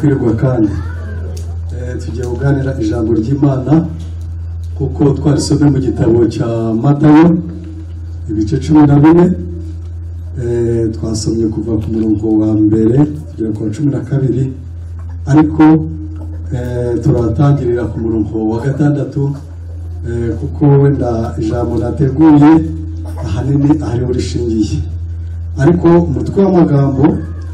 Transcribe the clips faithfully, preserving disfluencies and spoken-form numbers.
kwirirwa kandi tugiye kuganira ijambo ry'Imana kuko twarisomye mu gitabo cya Matayo ibice cumi na bine, twasomye kuva ku murongo wa mbere kugera ku wa cumi na kabiri, ariko turatangirira ku murongo wa gatandatu kuko wenda ijambo nateguye ahanini ahariho rishingiye, ariko umutwe w'amagambo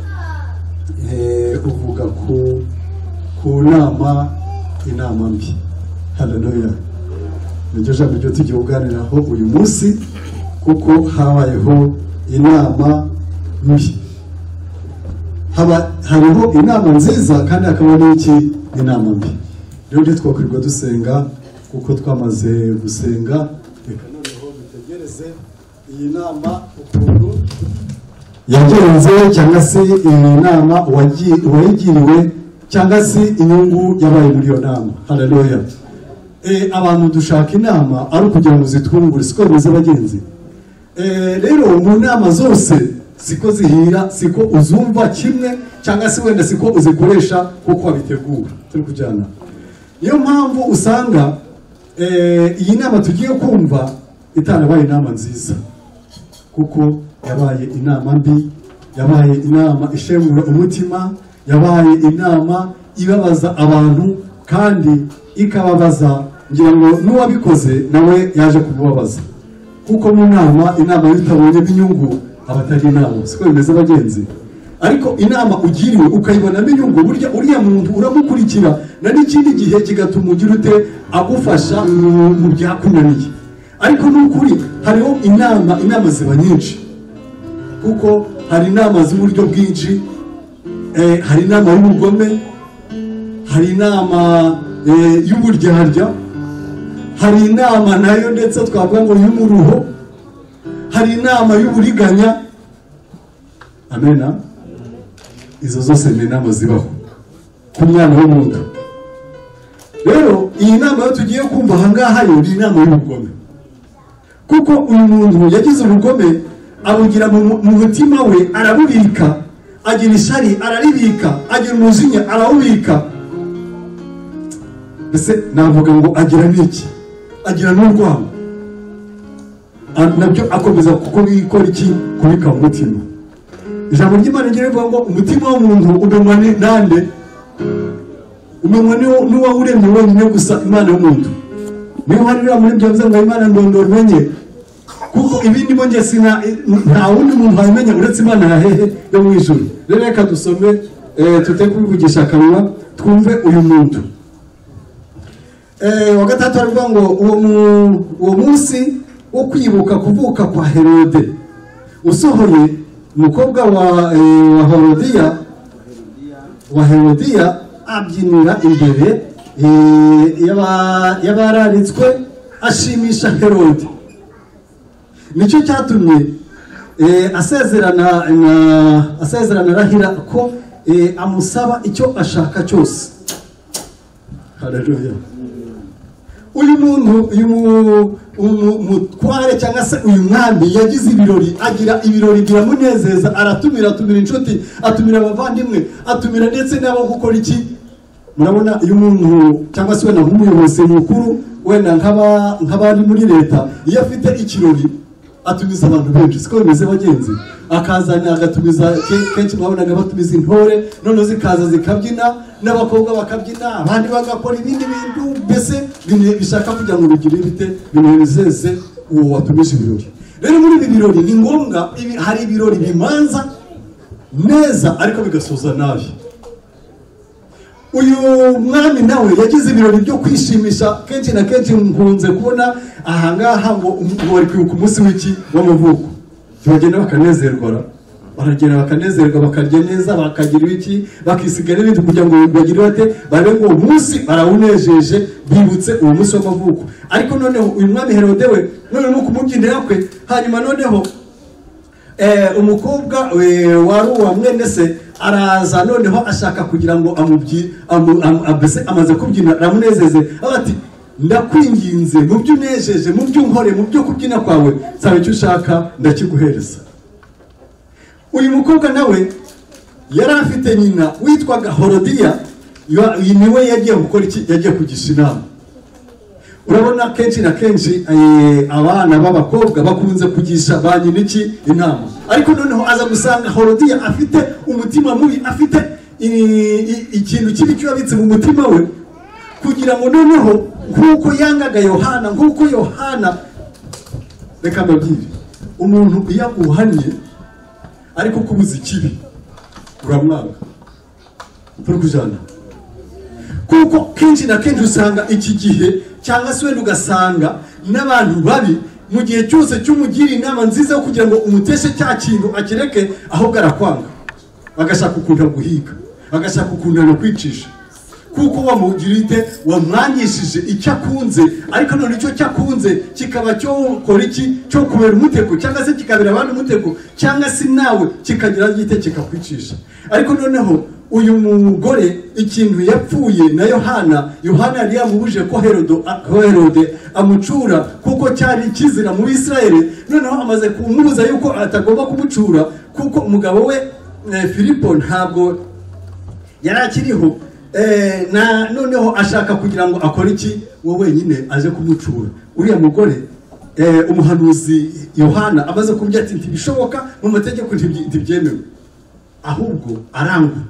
uvuga ku ku nama inama mbi. Haleluya. Niryo jambo ryo tugiye kuganiraho uyu munsi kuko habayeho inama mbi. Haba hariho inama nziza kandi hakaba n'iki inama mbi. Rero twakwirirwa dusenga kuko twamaze gusenga, reka noneho dutegereze iyi nama ukuntu yagenze cyangwa se iyi nama wayigiriwe cyangwa se inyungu yabaye muri iyo nama. Haleluya. Eh abantu dushaka inama ari kugira ngo zitwungure, siko bimeze bagenzi. Eh rero mu nama zose siko zihira, siko uzumva kimwe cyangwa se wenda siko uzikoresha kuko wabitegura. Turi kujyana. Niyo mpamvu usanga eh iyi nama tugiye kumva itanabaye inama nziza, kuko yabaye inama mbi, yabaye inama ishengura umutima, yabaye inama ibabaza abantu kandi ikababaza, ngira ngo n'uwabikoze nawe yaje kubabaza, kuko mu nama inama yitabonye inyungu abatari inama, siko bimeze bagenzi. Ariko inama ugiriwe ukayibona inyungu, burya uriya muntu uramukurikira na n'ikindi gihe kigatuma ugira ute agufasha mu byakunaniye. Ariko n'ukuri hariho inama inama ziba nyinshi, kuko hari inama z'uburyo bwinshi, eh, hari inama y'ubugome, hari inama eh, y'uburyarya, hari inama nayo ndetse twavuga ngo y'umuruho, hari inama y'uburiganya. Amena. Izo zose ni inama zibaho ku mwana w'umuntu. Rero iyi nama yo tugiye kumva ahangaha yo ni inama y'ubugome, kuko uyu muntu yagize ubugome abugira mu mutima we, arabubika, agira ishari araribika, agira umujinya arawubika. Ese navuga ngo agira n'iki? Agira n'urwango, nabyo akomeza kuko bikora iki? Kubika umutima. Ijambo ry'Imana rivuga ngo umutima w'umuntu umenywa nande? Umenywa n'uwawuremye wenyine gusa, Imana y'umuntu. Niyo harira muri byo bivuze ngo Imana ndondora umenye, kuko ibindi mo nge sina nta wundi muntu wamenya uretse Imana ya hehe yo mu ijuru. Rero reka dusome tute kubivugisha akanwa twumve uyu muntu. Eh wa gatatu aravuga ngo uwo uwo munsi wo kwibuka kuvuka kwa Herode usohoye, umukobwa wa wa Herodiya wa Herodiya abyinira imbere y'abararitswe ashimisha Herode. Nicyo cyatumye asezerana asezerana arahira ko amusaba icyo ashaka cyose. Haleluya. Uyu muntu uyu mutware cyangwa se uyu mwami yagize ibirori, agira ibirori biramunezeza, aratumira atumira inshuti, atumira abavandimwe, atumira ndetse n'abo gukora iki. Murabona iyo umuntu cyangwa se wenda nk'umuyobozi mukuru wenda nk'aba nk'abandi muri leta, iyo afite ikirori atumiza abantu benshi, siko bimeze bagenzi. Akazana agatumiza kenshi babonaga batumiza intore, none zikaza zikabyina, n'abakobwa bakabyina, abandi bagakora ibindi bintu, mbese bishaka kugira ngo bigire bite binezeze uwo watumije ibirori. Rero muri ibi birori ni ngombwa, hari ibirori bimanza neza ariko bigasoza nabi. Uyu mwami nawe yagize ibirori byo kwishimisha, kenshi na kenshi nkunze kubona ahangaha ngo bari kwibuka umunsi w'iki w'amavuko, bagenda bakanezerwa, baragenda bakanezerwa, bakarya neza, bakagira iki, bakisigara n'ibindi kugira ngo bagire bate babe ngo umunsi barawunejeje, bibutse uwo munsi w'amavuko. Ariko noneho uyu mwami Herode we none no kumubyinira kwe, hanyuma noneho eh umukobwa wari uwa mwene se araza noneho ashaka kugira ngo amubyi abese amaze kubyina ramunezeze, abati ndakwinginze mu byo unejeje, mu byo nkore, mu byo kubyina kwawe, sabe icyo ushaka ndakiguhereza. Uyu mukobwa nawe yari afite nyina witwaga Herodiya, niwe yagiye gukora iki, yagiye kugisha inama. Urabona kenshi na kenshi abana b'abakobwa bakunze kugisha ba nyina iki inama, ariko noneho aza gusanga Herodiya afite umutima mubi, afite ikintu kibi cyabitse mu mutima we, kugira ngo noneho nkuko yangaga Yohana, nkuko Yohana, reka mbabwire, umuntu iyo aguhanye ariko kubuza ikibi uramwanga, turi kujana. Kuko kenshi na kenshi usanga iki gihe cyangwa se wenda ugasanga n'abantu babi mu gihe cyose cy'umugira inama nziza yo kugira ngo umuteshe cya kintu akireke, ahubwo arakwanga, agashaka ukuntu guhiga, agashaka ukuntu no kwicisha, kuko wamugirite wamwangishije icyo akunze, ariko none icyo cyakunze kikaba cyo ukora iki, cyo kubera umutego, cyangwa se kikabera abandi umutego, cyangwa se nawe kikagira gite kikakwicisha. Ariko noneho uyu mugore ikintu yapfuye na Yohana, Yohana yari yamubuje ko Herodo Herode amucura, kuko cyari kizira mu Isirayeli. Noneho amaze kumubuza yuko atagomba kumucura, kuko umugabo we Filipo ntabwo yari akiriho, eh, na noneho ashaka kugira ngo akore iki, wowe wenyine aje kumucura. Uriya mugore eh, umuhanuzi Yohana amaze kubwira ati ntibishoboka, mu mategeko ntibyemewe, ahubwo arangwa.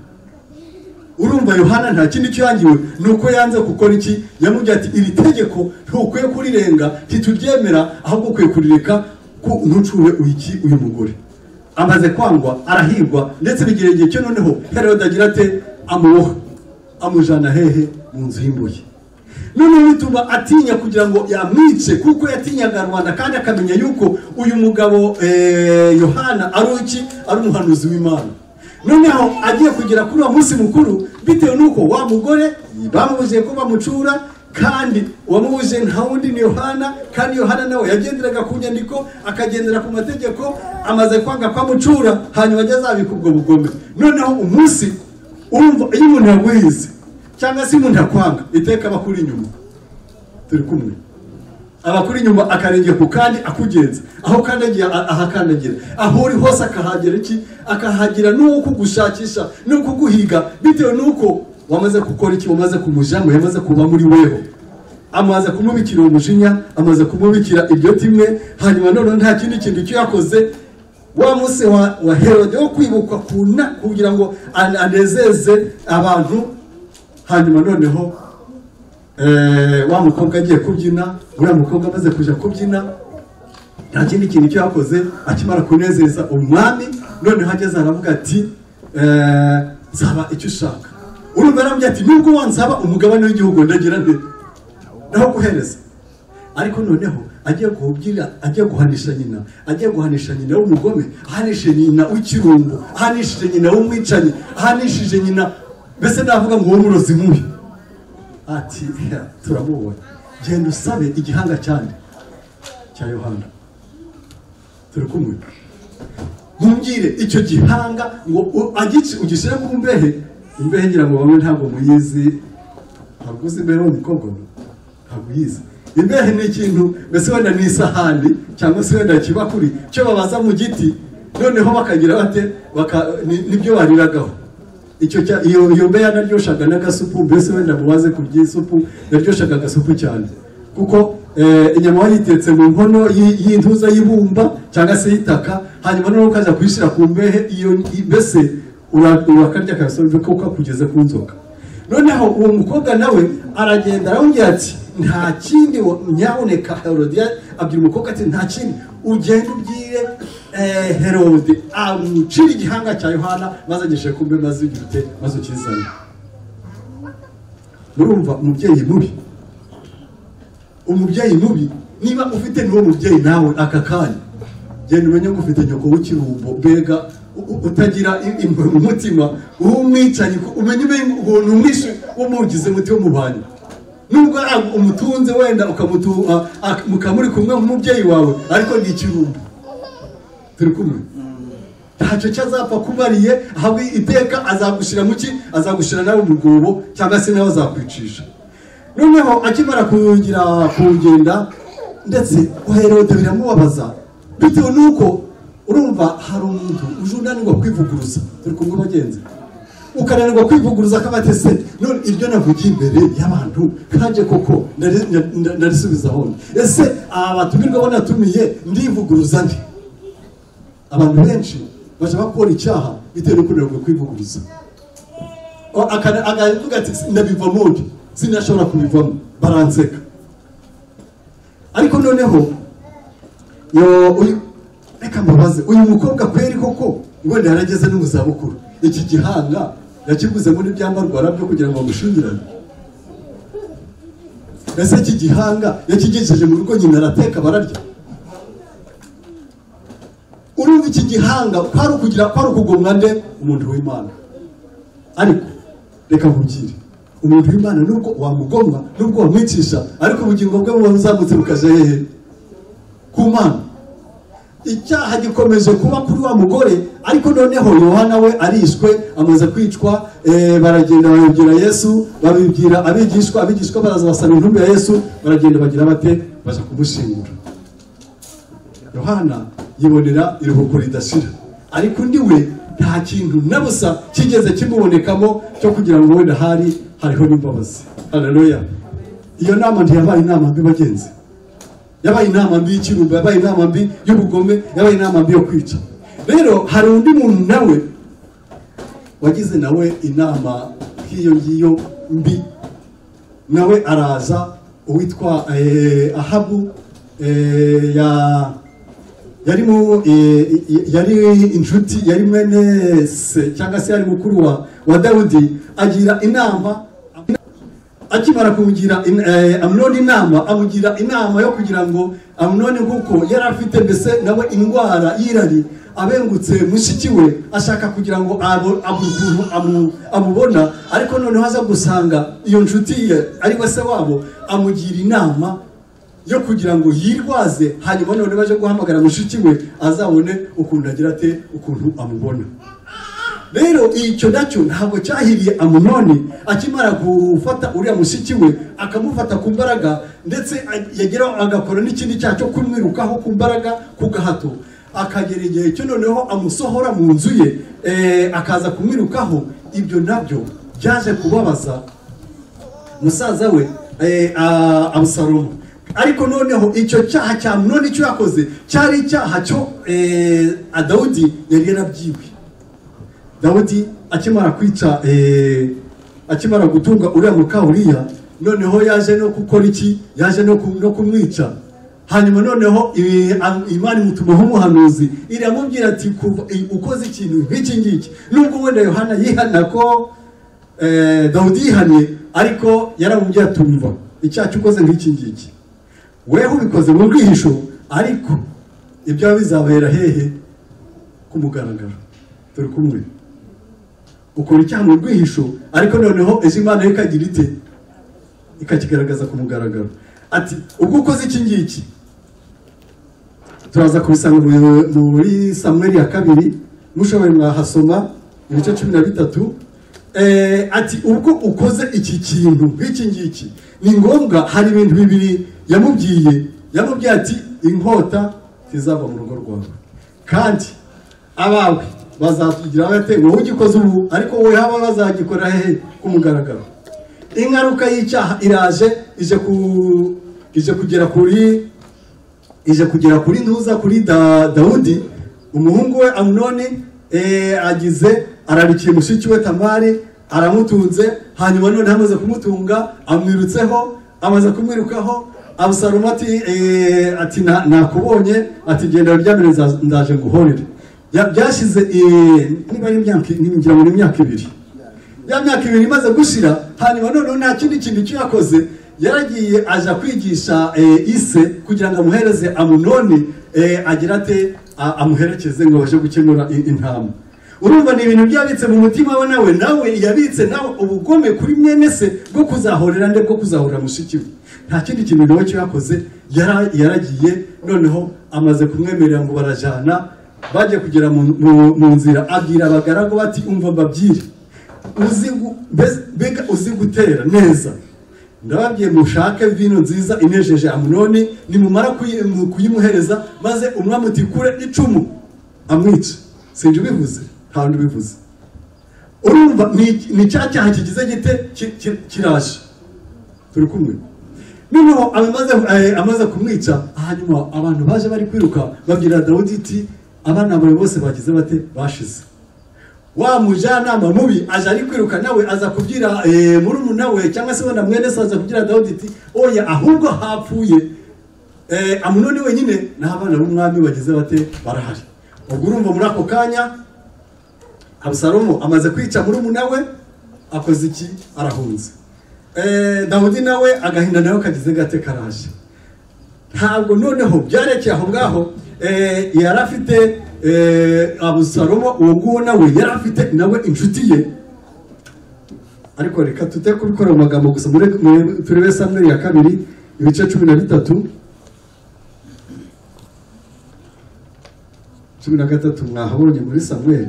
Urumva Yohana nta kindi cyo yangiwe, nuko yanze gukora iki, yamubwira ati iri tegeko ntukwiye kurirenga, ntituryemera, ahubwo ukwiye kurireka ko ntucure uyiki uyu mugore. Amaze kwangwa arahirwa, ndetse bigire igihe cyo noneho Herode agira ate amuboha, amujana hehe mu nzu y'imbohe. None bituma atinya kugira ngo yamwice, kuko yatinyaga Rwanda, kandi akamenya yuko uyu mugabo eh, Yohana ari iki, ari umuhanuzi w'Imana. Noneho agiye kugera kuri uwo munsi mukuru, bitewe nuko wa mugore bamubuje ko bamucura, kandi wamubuje nta wundi ni Yohana, kandi Yohana nawe yagenderaga ku nyandiko, akagendera ku mategeko, amaze kwanga kwamucura, hanyuma azabika ubwo bugome. Noneho umunsi urumva iyo umuntu yagwize cyangwa se umuntu akwanga, iteka abakuri inyuma, turi kumwe, abakuri inyuma akarengera ku kandi akugenza, aho kandagiye ahakandagira, aho uri hose akahagera iki, akahagira nuko kugushakisha, nuko kuguhiga, bitewe nuko wamaze gukora iki, wamaze kumujamo, yamaze kuba muri weho, amaze kumubikira umujinya, amaze kumubikira iryo timwe. Hanyuma none nta kindi kintu cyo yakoze, wa munsi wa, wa Herode wo kwibukwa kuna kugira ngo anezeze abantu. Hanyuma noneho eh wa mukobwa agiye kubyina, uriya mukobwa amaze kuja kubyina, nta kindi kintu cyo yakoze, akimara kunezeza umwami. None hageze aravuga ati eh zaba icyo ushaka. Urumva aramubwira ati nubwo wansaba umugabane w'igihugu ndagira nte naho guhereza. Ariko noneho agiye kubyira, agiye guhanisha nyina, agiye guhanisha nyina w'umugome, ahanishije nyina w'ikirungo, ahanishije nyina w'umwicanyi, ahanishije nyina, mbese navuga ngo uwo murozi mubi. Ati turamubona, genda usabe igihanga cyane cya Yohana, turi kumwe, mumbwire icyo gihanga ngo agici ugishyire ku mbehe. Imbehe ngira ngo bamwe ntabwo muyizi, ntabwo uzi imbehe w'umukobwa, ntabwo uyizi. Imbehe ni ikintu mbese wenda ni isahani cyangwa se wenda kibakuri cyo babaza mu giti, noneho bakagira bate nibyo bariragaho. Icyo cya iyo iyo mbehe naryoshaga n'agasupu, mbese wenda mubaze kurya isupu, naryoshaga agasupu cyane, kuko eh, inyama wayitetse mu nkono y'intuza y'ibumba cyangwa se y'itaka, hanyuma noneho ukaza kuyishyira ku mbehe, iyo mbese urakarya kasombe ko kugeze ku nzoka. Noneho uwo mukobwa nawe aragenda aramubwira ati nta kindi nyaboneka. Herodiya abwira umukobwa ati nta kindi, ugenda ubwire eh, Herode amucira igihanga cya Yohana, maze agishe kumbe, maze ugirute, maze ukizane. Murumva umubyeyi mubi, umubyeyi mubi niba ufite n'uwo mubyeyi nawe aka kanya, genda umenye ko ufite nyoko w'ikirumbo, bega utagira umutima, umwicanyi, umenye ubuntu umwishe umugize muti wo mubanye. Nubwo umutunze wenda ukamutuha mukamuri kumwe nk'umubyeyi wawe, ariko ni ikirumbo, turi kumwe, ntacyo cyazapfa kubariye, ahubwo iteka azagushira muki, azagushira nawe mu rwobo, cyangwa se nawe azakwicisha. Noneho akimara kugira kugenda, ndetse Herode biramubabaza, bitewe nuko urumva hari umuntu uje unanirwa kwivuguruza turi kumwe bagenzi ukananirwa kwivuguruza akabatese none iryo navugiye imbere y'abantu kaje koko narisubiza hone ese abatumirwa banatumiye ndivuguruza ndi abantu benshi baje bakora icyaha bitewe no kunanirwa kwivuguruza akavuga ati ndabivamo ndi sinashobora kubivamo baranseka ariko noneho yo reka mbabaze uyu mukobwa kweri koko wenda yarageze no mu zabukuru iki gihanga yakiguze muri byambarwa byo kugira ngo bamushingirane ese iki gihanga yakigejeje mu rugo nyina arateka bararya urumva iki gihanga kwari kugira kwari ukugomwa nde umuntu w'Imana ariko reka nkubwire umuntu w'Imana nubwo wamugomwa nubwo wamwicisha ariko ubugingo bwe buzamutse bukaje hehe ku Mana icyaha gikomeje kuba kuri wa mugore ariko noneho Yohana we arishwe amaze kwicwa baragenda babibwira Yesu babibwira abigishwa abigishwa baraza basana intumbi ya Yesu baragenda bagira bate baje kumushingura Yohana yibonera iruhuko ridashira ariko ndi we nta kintu nabusa kigeze kimubonekamo cyo kugira ngo wenda hari hariho n'imbabazi haleluya iyo nama ntiyabaye inama mbi bagenzi yabaye inama mbi y'ikirumba yabaye inama mbi y'ubugome yabaye inama mbi yo kwica rero hari undi muntu nawe wagize nawe inama nk'iyo ngiyo mbi nawe araza uwitwa eh, Ahabu eh, ya yari mu yari inshuti yari mwene se cyangwa se yari mukuru wa, wa Dawudi agira inama akimara kumugira Amunoni inama amugira inama yo kugira ngo Amunoni kuko yari afite mbese nawe indwara y'irari abengutse mushiki we ashaka kugira ngo amuntu amubona ariko noneho aza gusanga iyo nshuti ye ari we se wabo amugira inama yo kugira ngo yirwaze hanyuma none baje guhamagara mushiki we azabone ukuntu agira ate ukuntu amubona rero icyo nacyo ntabwo cyahiriye Amunoni akimara gufata uriya mushiki we akamufata ku mbaraga ndetse yagera agakora n'ikindi cyaha cyo kumwirukaho ku mbaraga ku gahato akagera igihe cyo noneho amusohora mu nzu ye akaza kumwirukaho ibyo nabyo byaje kubabaza musaza we Abusalomu ariko noneho icyo cyaha cya Amunoni icyo yakoze cyari icyaha cyo Dawudi yari yarabyiwe Dawudi akimara kwica eh akimara gutunga uriya mukawuriya noneho yaje no gukora iki yaje no no kumwica hanyuma noneho Imana imutumaho umuhanuzi iramubwira ati ukoze ikintu nk'iki ngiki nubwo wenda Yohana yihana ko eh Dawudi yihaniye ariko yaramubwira tumva icyaha ukoze nk'iki ngiki weho ubikoze mu rwihisho ariko ibyo bizabera hehe kumugaragara turi kumwe ukora icyaha mu rwihisho ariko noneho ejo Imana ikagira ite ikakigaragaza ku mugaragaro ati ubwo ukoze iki ngiki turaza kubisanga muri Samuel ya kabiri mushoboye mwahasoma ibice cumi na bitatu eh ati ubwo ukoze iki kintu nk'iki ngiki ni ngombwa hari ibintu bibiri yamubwiye yamubwiye ati inkota zizava mu rugo rwawe kandi abawe bazatugira bate wowe ugikoze ubu ariko wowe haba bazagikora hehe kumugaragaro ingaruka y'icyaha iraje ije ku ije kugera kuri ije kugera kuri ntuza kuri da, Dawudi umuhungu we Amunoni eh agize ararikiye mushiki we Tamari aramutunze hanyuma none hamaze kumutunga amwirutseho amaze kumwirukaho Abusalomu ati eh ati nakubonye ati genda ryameneza ndaje nguhorere byashize niba ari imyaka ningira muri imyaka ibiri ya myaka ibiri imaze gushira hanyuma none nta kindi kintu cyakoze yaragiye aja kwigisha ise kugira ngo amuhereze Amunoni agira ate amuherekeze ngo baje gukemura intama urumva ni ibintu byabitse mu mutima we nawe nawe yabitse nawe ubugome kuri mwene se bwo kuzahorera nde bwo kuzahorera mushiki we nta kindi kintu nawe cyakoze yaragiye noneho amaze kumwemerera ngo barajana baje kugera mu nzira abwira abagaragu bati umva babyire uzi bega uzi gutera neza ndababwiye mushake vino nziza inejeje Amunoni nimumara kuyimuhereza maze umwami utikure icumu amwica sinje ubivuze nta wundi ubivuze urumva ni cya cyaha kigize gite kiraje turi kumwe noneho amaze kumwica hanyuma abantu baje bari kwiruka babwira Dawudi iti abana bawe bose bagize bate bashize wa mujyanama mubi aje ari kwiruka nawe aza kubwira murumuna we cyangwa se wenda mwene se aza kubwira Dawudi iti oya ahubwo hapfuye Amunoni wenyine n'abana b'umwami bagize bate barahari ubwo urumva muri ako kanya Abusalomu amaze kwica murumuna we akoze iki arahunze Dawudi nawe agahinda nawe kagize gate karaje ntabwo noneho byarekeye aho ngaho yari afite Abusalomu uwo nguwo nawe yari afite nawe inshuti ye ariko reka tute kubikora mu magambo gusa turebe Samweli ya kabiri ibice cumi na bitatu cumi na gatatu mwahabonye muri Samweli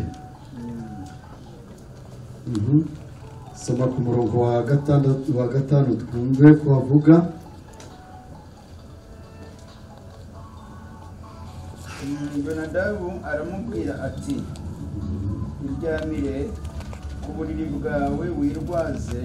soma ku murongo wa gatandatu wa gatanu twumve ko avuga Yonadabu aramubwira ati iryamire ku buriri bwawe wirwaze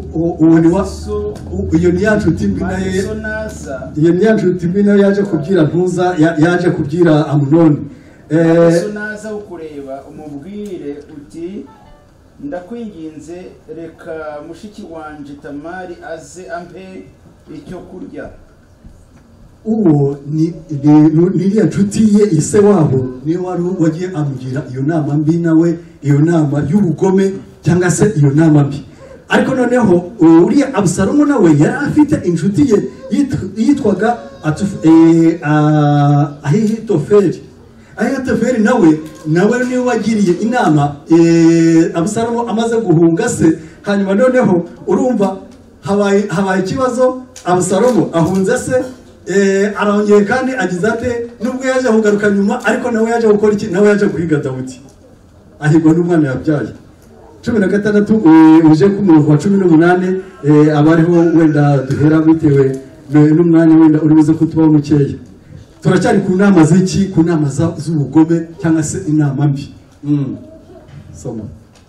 iyo ni yacu timbinaye iyo ni yacu timbinaye yaje kubwira ntuza yaje kubwira Amunoni eh naza ukureba umubwire uti ndakwinginze reka mushiki wanje Tamari aze ampe icyo kurya uwo ni niriya nshuti ye ise wabo niyo wari wagiye amugira iyo nama mbi nawe iyo nama y'ubugome cyangwa se iyo nama mbi ariko noneho uriya Abusalomu nawe yari afite inshuti ye yitwaga Ahitofeli Ahitofeli nawe nawe niwe wagiriye inama Abusalomu amaze guhunga se hanyuma noneho urumva habaye habaye ikibazo Abusalomu ahunze se arongeye kandi agize ate nubwo yaje kugaruka nyuma ariko nawe yaje gukora iki nawe yaje guhiga Dawudi ahigwa n'umwana yabyaye cumi na gatandatu uje ku murongo wa cumi n'umunani abariho wenda duhera bitewe n'umwanya wenda uri buze kutubaho mukeya turacyari ku nama z'iki ku nama z'ubugome cyangwa se inama mbi soma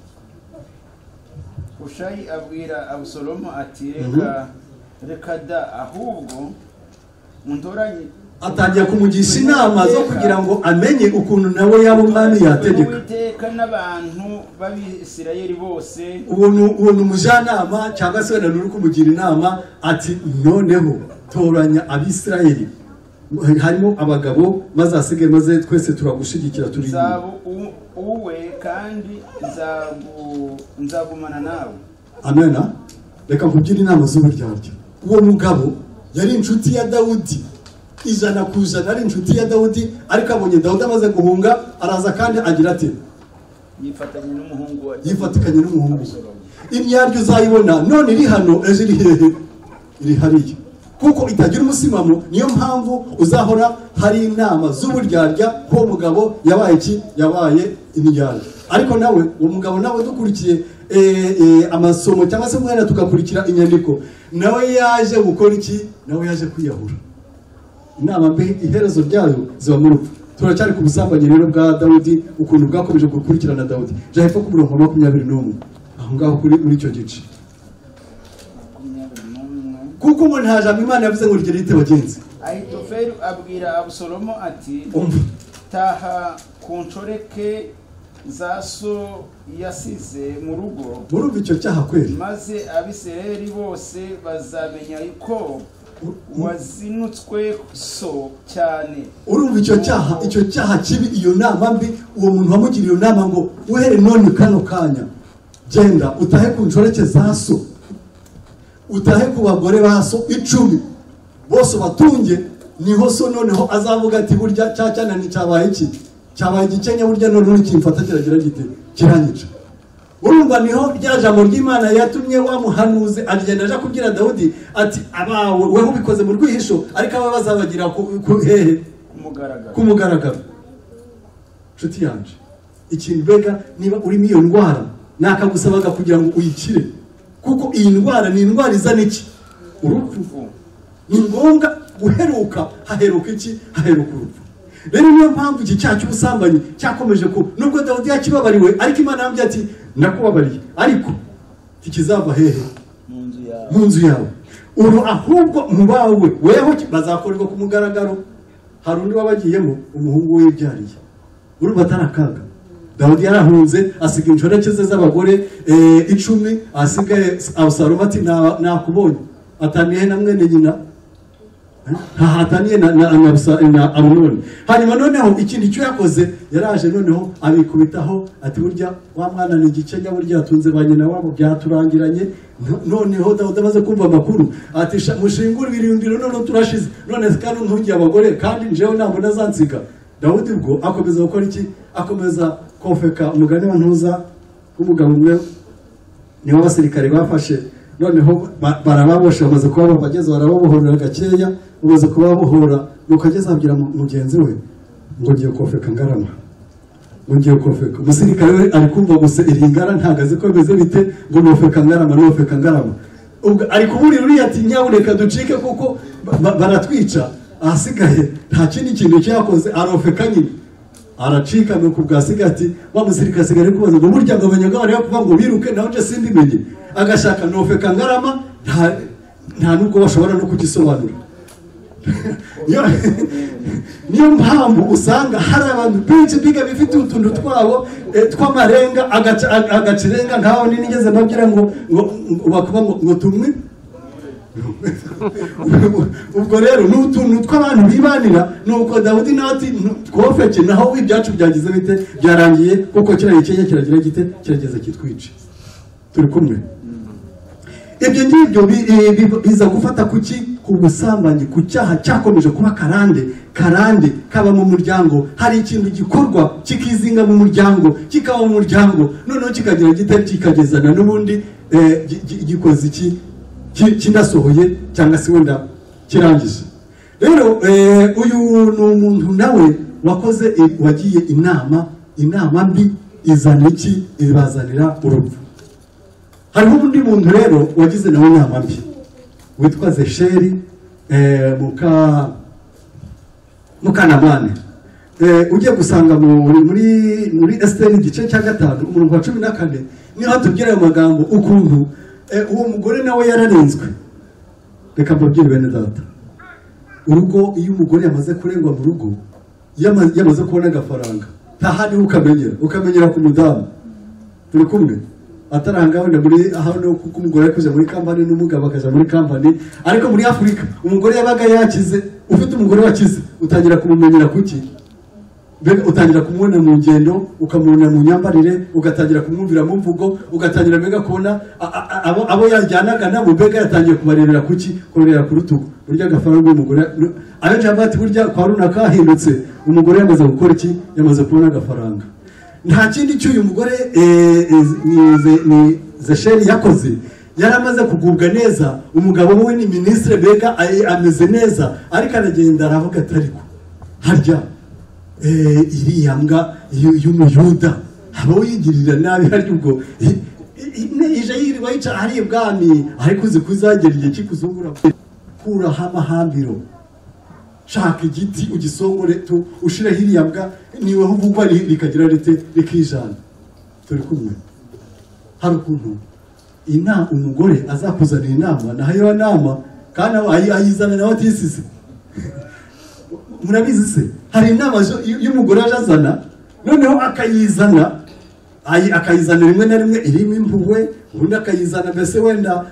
Hushayi abwira Abusalomu ati reka reka da ahubwo mundoranye atangiye kumugisha inama zo kugira ngo amenye ukuntu nawe yaba umwami yategeka Uwiteka n'abantu b'Abisirayeli bose ubuntu ubuntu umujyanama cyangwa se wenda nuri kumugira inama ati noneho toranya Abisirayeli harimo abagabo maze asige maze twese turagushigikira turi uwe kandi nzagumana nawe amena reka kugira inama z'uburyarya uwo mugabo yari inshuti ya Dawudi ijana ku ijana ari inshuti ya Dawudi ariko abonye Dawudi amaze guhunga araza kandi agira ati yifatanye n'umuhungu we yifatikanye n'umuhungu imyaryo uzayibona none iri hano ejo iri hehe iri hariya kuko itagira umusimamo niyo mpamvu uzahora hari inama z'uburyarya ko mugabo yabaye iki yabaye imyaryo ariko nawe uwo mugabo nawe dukurikiye amasomo cyangwa se mwana tugakurikira inyandiko nawe yaje gukora iki nawe yaje kwiyahura inama mbi iherezo ryayo ziba mu rupfu turacyari ku busambanyi rero bwa Dawudi ukuntu bwakomeje gukurikirana Dawudi je hepfo ku murongo wa makumyabiri n'umwe aho ngaho kuri muri icyo gice kuko umuntu haje Imana yavuze ngo rigere rite bagenzi Ahitofeli abwira Abusalomu ati taha kunshoreke za so yasize mu rugo murumva icyo cyaha kweri maze Abisirayeli bose bazamenya ko wazinutswe so cyane urumva icyo cyaha icyo cyaha kibi iyo nama mbi uwo muntu wamugiriye iyo nama ngo uhere none kano kanya genda utahe ku nshoreke za so utahe ku bagore ba so icumi bose batunge niho so noneho azavuga ati burya cya cyana ni cyabaye iki cyabaye igikenya burya none uri kimfata kiragira gite kiranyica urumva niho rya jambo ry'Imana yatumye wa muhanuzi agenda aje kubwira Dawudi ati abawe weho ubikoze mu rwihisho ariko aba bazabagira ku hehe kumugaragara nshuti yanje ikintu bega niba urimo iyo ndwara nakagusabaga kugira ngo uyikire kuko iyi ndwara ni indwara izana iki urupfu ni ngombwa guheruka haheruka iki haheruka urupfu rero niyo mpamvu iki cyaha cy'ubusambanyi cyakomeje ku nubwo Dawudi yakibabariwe ariko Imana yambye ati nakubabariye ariko kikizava hehe mu nzu yawe uru ahubwo mu bawe weho bazakorerwa ku mugaragaro. Hari undi wabagiyemo umuhungu we yibyariye uru batarakaga. Dawudi yarahunze asiga inshoreke ze z'abagore icumi asigaye Abusalomu ati nakubonye ataniye na mwene nyina hataniye na na Amunoni. Hanyuma noneho ikindi cyo yakoze yaraje noneho abikubitaho ati burya wa mwana ni igicenya burya atunze ba nyina wabo byaturangiranye. Noneho Dawudi amaze kumva amakuru ati mushingura ibirindiro none turashize none kandi ntugiye abagore kandi njewe ntabwo nazansiga. Dawudi ubwo akomeza gukora iki? Akomeza kofeka umugani wa ntuza w'umugabo umwe niho abasirikare bafashe noneho barababosha bamaze kuba bageze barababohorera gakeya bamaze kubabohora nuko ageze abwira mugenzi we ngo ngiye kofeka Ngarama ngo ngiye kofeka. Umusirikare we ari kumva gusa iringara ntagaze ko bimeze bite ngo nofeka Ngarama nofeka Ngarama ubwo ari kuburira uri ati nyaboneka ducike kuko baratwica. Ahasigaye nta kindi kintu cyakoze arofeka nyine aracika nuko bwasigaye ati wa musirikare sigare kubaza ngo burya ngo abanyaga bari kuvuga ngo biruke naho je simbimenye agashaka nofeka Ngarama nta nta nubwo bashobora no kugisobanura. Niyo mpamvu usanga hari abantu benshi biga bifite utuntu twabo tw'amarenga agacirenga nkaho ninigeze babwira ngo bakuba ngo tumwe ubwo rero n'utuntu tw'abantu bibanira nuko Dawudi nati twofeke naho ibyacu byagize bite byarangiye kuko kiraye cyenye kiragira gite kirageze kitwice. Turi kumwe ibyo ngibyo biza gufata kuki ku busambanyi ku cyaha cyakomeje kuba karande karande kaba mu muryango. Hari ikintu gikorwa kikizinga mu muryango kikaba mu muryango noneho kikagira gite kikagezana n'ubundi gikoze iki kinasohoye cyangwa se wenda kirangije. Rero uyu ni umuntu nawe wakoze wagiye inama inama mbi izana iki ibazanira urupfu. Hariho undi muntu rero wagize nawe inama mbi witwa Zesheri muka mukanamane ugiye gusanga muri muri muri Esteri igice cya gatanu umurongo wa cumi na kane niho tubwira ayo magambo ukuntu uwo mugore nawe yararenzwe. Reka mbabwire bene data urugo iyo umugore yamaze kurengwa mu rugo yamaze kubona agafaranga ntahandi ukamenyera ukamenyera ku mudamu. Turi kumwe ataranga wenda muri aho kuko umugore yakuze muri kampani n'umugabo akaza muri kampani ariko muri Afurika umugore yabaga yakize ufite umugore wakize utangira kumumenyera kuki bega utangira kumubona mu ngendo ukamubona mu nyambarire ugatangira kumwumvira mu mvugo ugatangira mega kubona abo abo yajyanaga nabo bega yatangiye kubarebera kuki kurera ku rutugu burya agafaranga umugore abenshi bati burya kwa runaka hahindutse umugore yamaze gukora iki yamaze kubona agafaranga. Nta kindi cy'uyu mugore ni Zesheri yakoze yaramaze kugubwa neza umugabo we ni ministre bega ameze neza ariko aragenda aravuga atariko harya iriya mbwa y'umuyuda abo yigirira nabi harya ubwo ije yiriwa yica hari ibwami ariko uzi kuzagera igihe kikuzungura kuraho amahambiro shaka igiti ugisongore tu ushira hiriya mbwa niwe uvugwa rikagira rite rikijana. Turi kumwe hari ukuntu ina umugore azakuzanira inama nayo nama kandi ayizana nawe atisise. Murabizi se hari inama y'umugore ajazana noneho akayizana akayizana rimwe na rimwe irimo impuhwe ubundi akayizana mbese wenda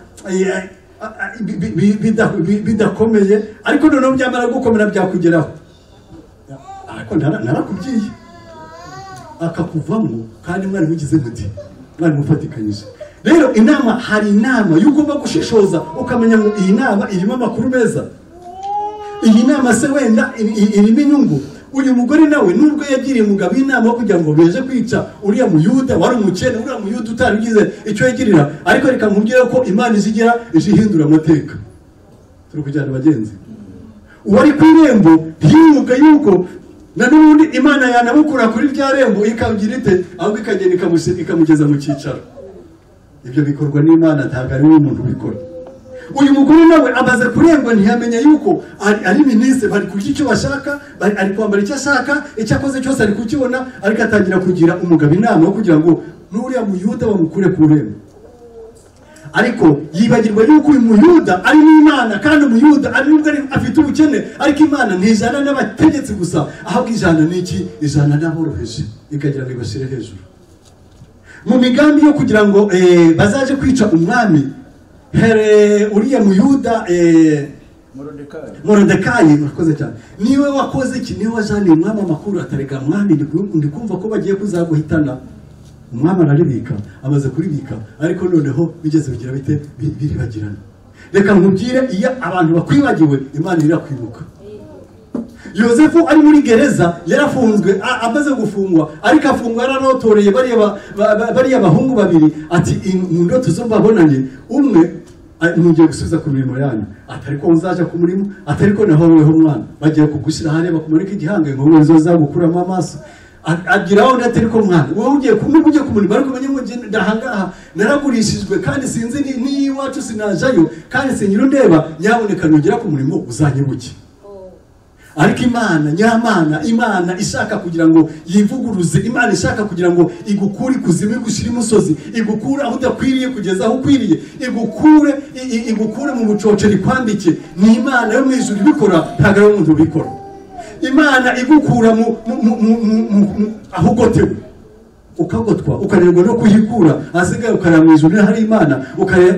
bidakomeye ariko noneho byamara gukomera byakugeraho ariko narakubwiye akakuvamo kandi mwari mugize muti mwari mufatikanyije. Rero inama hari inama y'ugomba gushishoza ukamenya ngo iyi nama irimo amakuru meza iyi nama se wenda irimo inyungu. Uyu mugore nawe nubwo yagiriye umugabo inama kugira ngo beje kwica uriya muyuda wari umukene uriya muyuda utarigize icyo yagirira ariko reka nkubwire ko Imana izigira ihindura amateka. Turi kujyana bagenzi uwari ku irembo ntiyuga yuko na n'ubundi Imana yanabukura kuri rya rembo ikagira ite ahubwo ikagenda ikamugeza mu cyicaro. Ibyo bikorwa n'Imana ntabwo ari umuntu ubikora. uyu mugore nawe amaze kurengwa ntiyamenya yuko ari, ari minisitiri bari kugira icyo bashaka, ari kwambara icyo ashaka, icyo akoze cyose ari kukibona, ariko atangira kugira umugabo inama yo kugira ngo n'uriya muyuda bamukure ku rurembo. Ariko yibagirwa yuko uyu muyuda ari n'Imana, kandi umuyuda ari nubwo afite ubukene, ariko Imana ntijana n'abategetsi gusa, ahubwo ijana n'iki? Ijana n'aboroheje, ikagira ngo ibashire hejuru. Mu migambi yo kugira ngo eh, bazaje kwica umwami, here uriya muyuda eh, Morodekayi Morodekayi murakoze cyane, niwe wakoze iki? Niwe wajaniye umwami amakuru atarega mwami, ndi kumva ko bagiye kuzaguhitana. Umwami araribika, amaze kuribika, ariko noneho bigeze bigira bite? Biribagirana. Reka nkubwire, iyo abantu bakwibagiwe Imana irakwibuka. Yosefu ari muri gereza, yarafunzwe, amaze gufungwa, ariko afungwa yararotoreye bariya bariya bahungu babiri, ati mu ndoto zo mbabonanye, umwe ngiye gusubiza ku mirimo yanyu, atari ko uzaja ku murimo, atari ko naho weho mwana bagiye kugushyira hariya bakumarika igihanga ngo ngo zozagukuramo amaso, agiraho ndatari ko mwana wowe ugiye kumwe ugiye ku murimo, ariko menye ngo ndahangaha naragurishijwe kandi sinzi ni iwacu sinajayo kandi sinyiro ndeba, nyaboneka nugera ku murimo uzanyibuke. Ariko Imana nyamana, Imana ishaka kugira ngo yivuguruze, Imana ishaka kugira ngo igukure kuzima, igushira imusozi, igukure aho udakwiriye kugeza aho ukwiriye, igukure igukure mu bucoceri kwambike. Ni Imana yo mwijuru ibikora, ntago ari umuntu ubikora. Imana igukura mu aho ugotewe, ukagotwa, ukarerwa no kuhikura, asigaye ukareba mu ijuru hari Imana, ukareba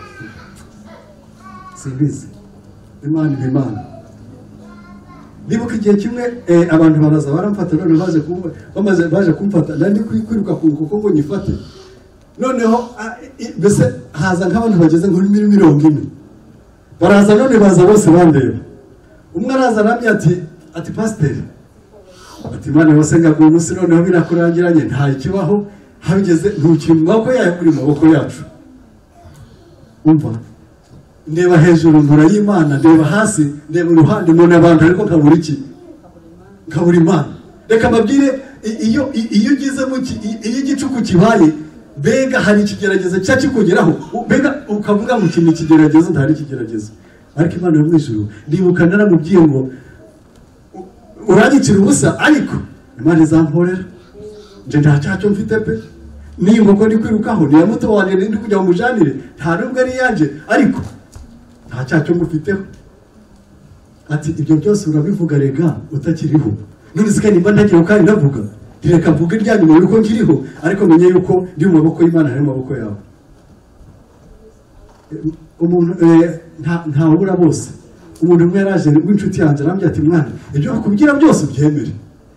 simbizi. Imana ni Imana. Nibuka igihe kimwe abantu baraza baramfata, none baje kumva bamaze baje kumfata, nandi kwiruka kuko ngo nyifate, noneho bese haza nk'abantu bageze muri mirongo ine, baraza none baza bose bandeba. Umwe araza aramye ati ati pasiteri, ati Imana yose ngaguye umunsi noneho birakurangiranye, nta ikibaho habigeze ntukiri mu maboko yayo, muri maboko yacu. Umva, ndeba hejuru nkora y'Imana, ndeba hasi ndeba uruhande mbona abantu, ariko nkabura iki? Nkabura Imana. Reka mbabwire, iyo iyo ugize mu iyo igicuku kibaye, bega hari ikigeragezo cya kikugeraho, bega ukavuga mu kintu kigeragezo ntari kigeragezo, ariko Imana yo mu ijuru ndibuka naramubwiye ngo uragikira ubusa, ariko Imana izamporera, nje nta cyacu mfite pe, niyo ngoko ndi kwirukaho niya muto wanjye ndi kujya mu mujanire, nta nubwo ari yanje, ariko nta cyacu ngufiteho. Ati ibyo byose urabivuga rega utakiriho, none se kandi mba ndagira kandi ndavuga, reka mvuge ryanyuma yuko nkiriho, ariko menye yuko ndi mu maboko y'Imana, hari mu maboko yawe. Umuntu nta nta ubura bose. Umuntu umwe yaraje w'inshuti yanjye arambye ati mwana, ibyo bakubwira byose ubyemere.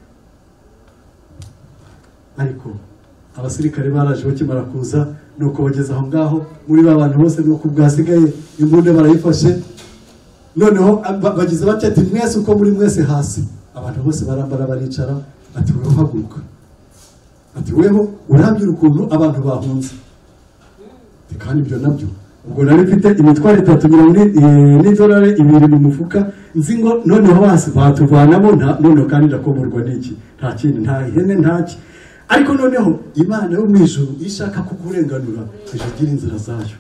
Ariko abasirikare baraje bakimara kuza, nuko bageze aho ngaho muri ba bantu bose, nuko bwasigaye imbunda barayifashe, noneho bagize bati ati mwese uko muri mwese hasi, abantu bose barambara baricara, ati weho haguruka, ati weho urambye ukuntu abantu bahunze, kandi ibyo nabyo ubwo nari mfite imitwaro itatu mirongo n'idolari ibiri mu mufuka, nzi ngo noneho hasi batuvanamo, noneho kandi ndakomorwa n'iki? Nta kindi, nta ihene, ntaki. Ariko noneho Imana yo mu ijuru ishaka kukurenganura, igira inzira zayo.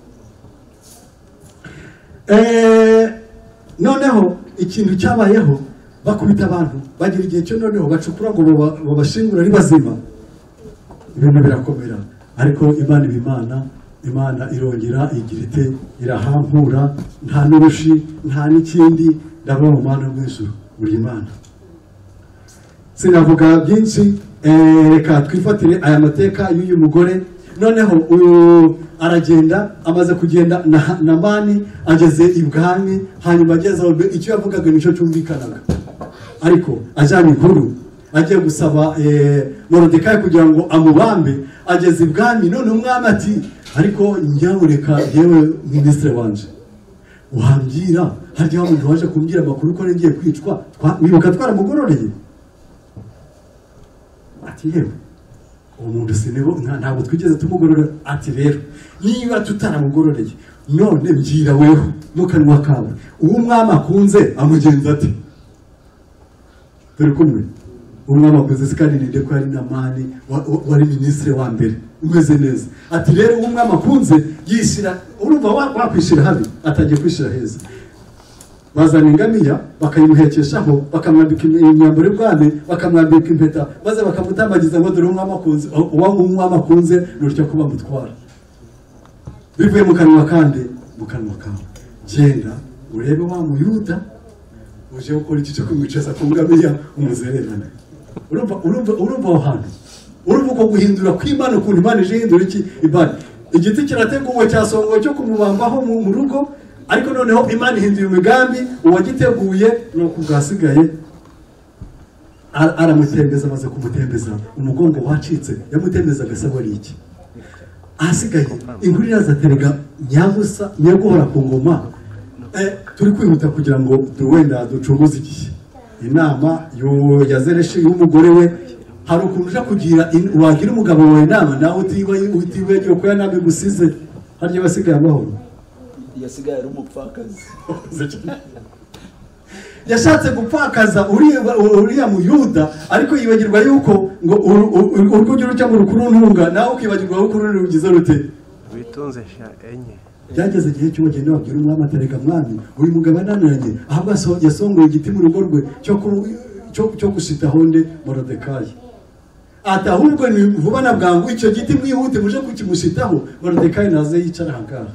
Eh, noneho ikintu cyabayeho, bakubita abantu, bagira igihe cyo noneho bacukura ngo babashingura ari bazima, ibintu birakomera. Ariko Imana ibimana, Imana irongera igira ite, irahampura, nta n'urushi nta n'ikindi, ndabona mu Mana yo mu ijuru uri Imana. Sinavuga byinshi, reka twifatire aya mateka y'uyu mugore. Noneho uyu aragenda, amaze kugenda na mani ageze ibwami, hanyuma ageze aho icyo yavugaga nicyo cyumvikanaga, ariko ajyana inkuru agiye gusaba Morodekayi kugira ngo amubambe. Ageze ibwami, none umwami ati ariko njyamureka yewe minisitiri wanje, uhambwira harya umuntu waje kumbwira amakuru ko ngiye kwicwa, wibuka twaramugororeye? Ati yewe umuntu sinebo ntabwo twigeze tumugorora. Ati rero niba tutaramugororeye, none mbwira weho mu kanwa kawe uwo umwami akunze amugenza ati? Dore kumwe umwami akunze sikandi ninde ko ari na mani wari minisitiri wa mbere, umeze neza. Ati rero umwami akunze yishira, urumva wakwishira habi atagiye kwishira heza. Bazana ingamiya bakayimuhekeshaho, bakamwambika imyambaro y'ubwami, bakamwambika impeta, maze bakamutambagiza ngo dore umwami akunze, uwa umwami akunze n'uryo kuba mutwara. Bivuye mu kanwa kandi mu kanwa kawe. Genda urebe wa muyuda uje gukora iki cyo kumwicaza ku ngamiya umuzererane. Urumva urumva urumva aho hantu. Urumva ko guhindura kw'Imana ukuntu Imana ije hindura iki Imana. Igiti kirateguwe cyasongo cyo kumubambaho mu rugo, ariko noneho Imana ihinduye umugambi uwagiteguye no kubwasigaye aramutembeza, maze kumutembeza umugongo wacitse, yamutembeza gasabo ari iki ahasigaye inkuru irazaterega nyabusa nyaguhora ku ngoma. Eh, turi kwihuta kugira ngo duwenda ducunguze igihe. Inama yo yazereshi y'umugore we, hari ukuntu uja kugira wagira umugabo wawe inama nawe utiba utiba cyo ko yanabe gusize harye basigaye amahoro, yasigaye ari umupfakazi. Yashatse gupfakaza uriya uriya muyuda, ariko yibagirwa yuko ngo urugero cyangwa urukuru ntunga nawe ukibagirwa yuko ururi rugize rute witonze sha enye. Byageze igihe cyo bagenda babwira umwami atereka mwami uyu mugabo ananiranye, ahubwo yasongoye igiti mu rugo rwe cyo cyo cyo gushita honde Morodekayi. Ati ahubwo ni vuba na bwangu icyo giti mwihute muje kukimushitaho, Morodekayi naze yicara hangara.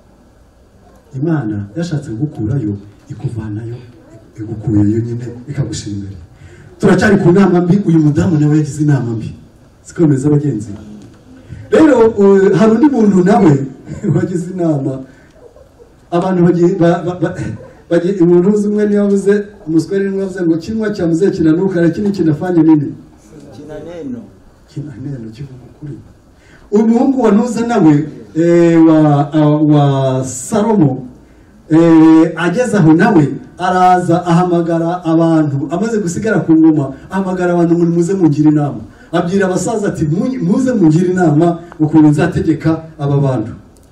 Imana yashatse gukurayo ikuvanayo, igukuyeyo nyine ikagushimira. Turacyari ku nama mbi, uyu mudamu nawe yagize inama mbi, sikomeza abagenzi. Rero hari undi muntu nawe wagize inama, abantu bagiye bagiye umuntu zimwe niyo yavuze umuswere niyo yavuze ngo kinwa cyamuze kinanuka lakini kinafanya nini, kina neno kina neno kivuga kuri. Umuhungu wa Nuza nawe eh, wa wa Salomo eh, ageza aho nawe araza ahamagara abantu, amaze gusigara ku ngoma ahamagara abantu ngo muze mugira inama. Abwira abasaza ati muze mugira inama ukuntu nzategeka aba bantu.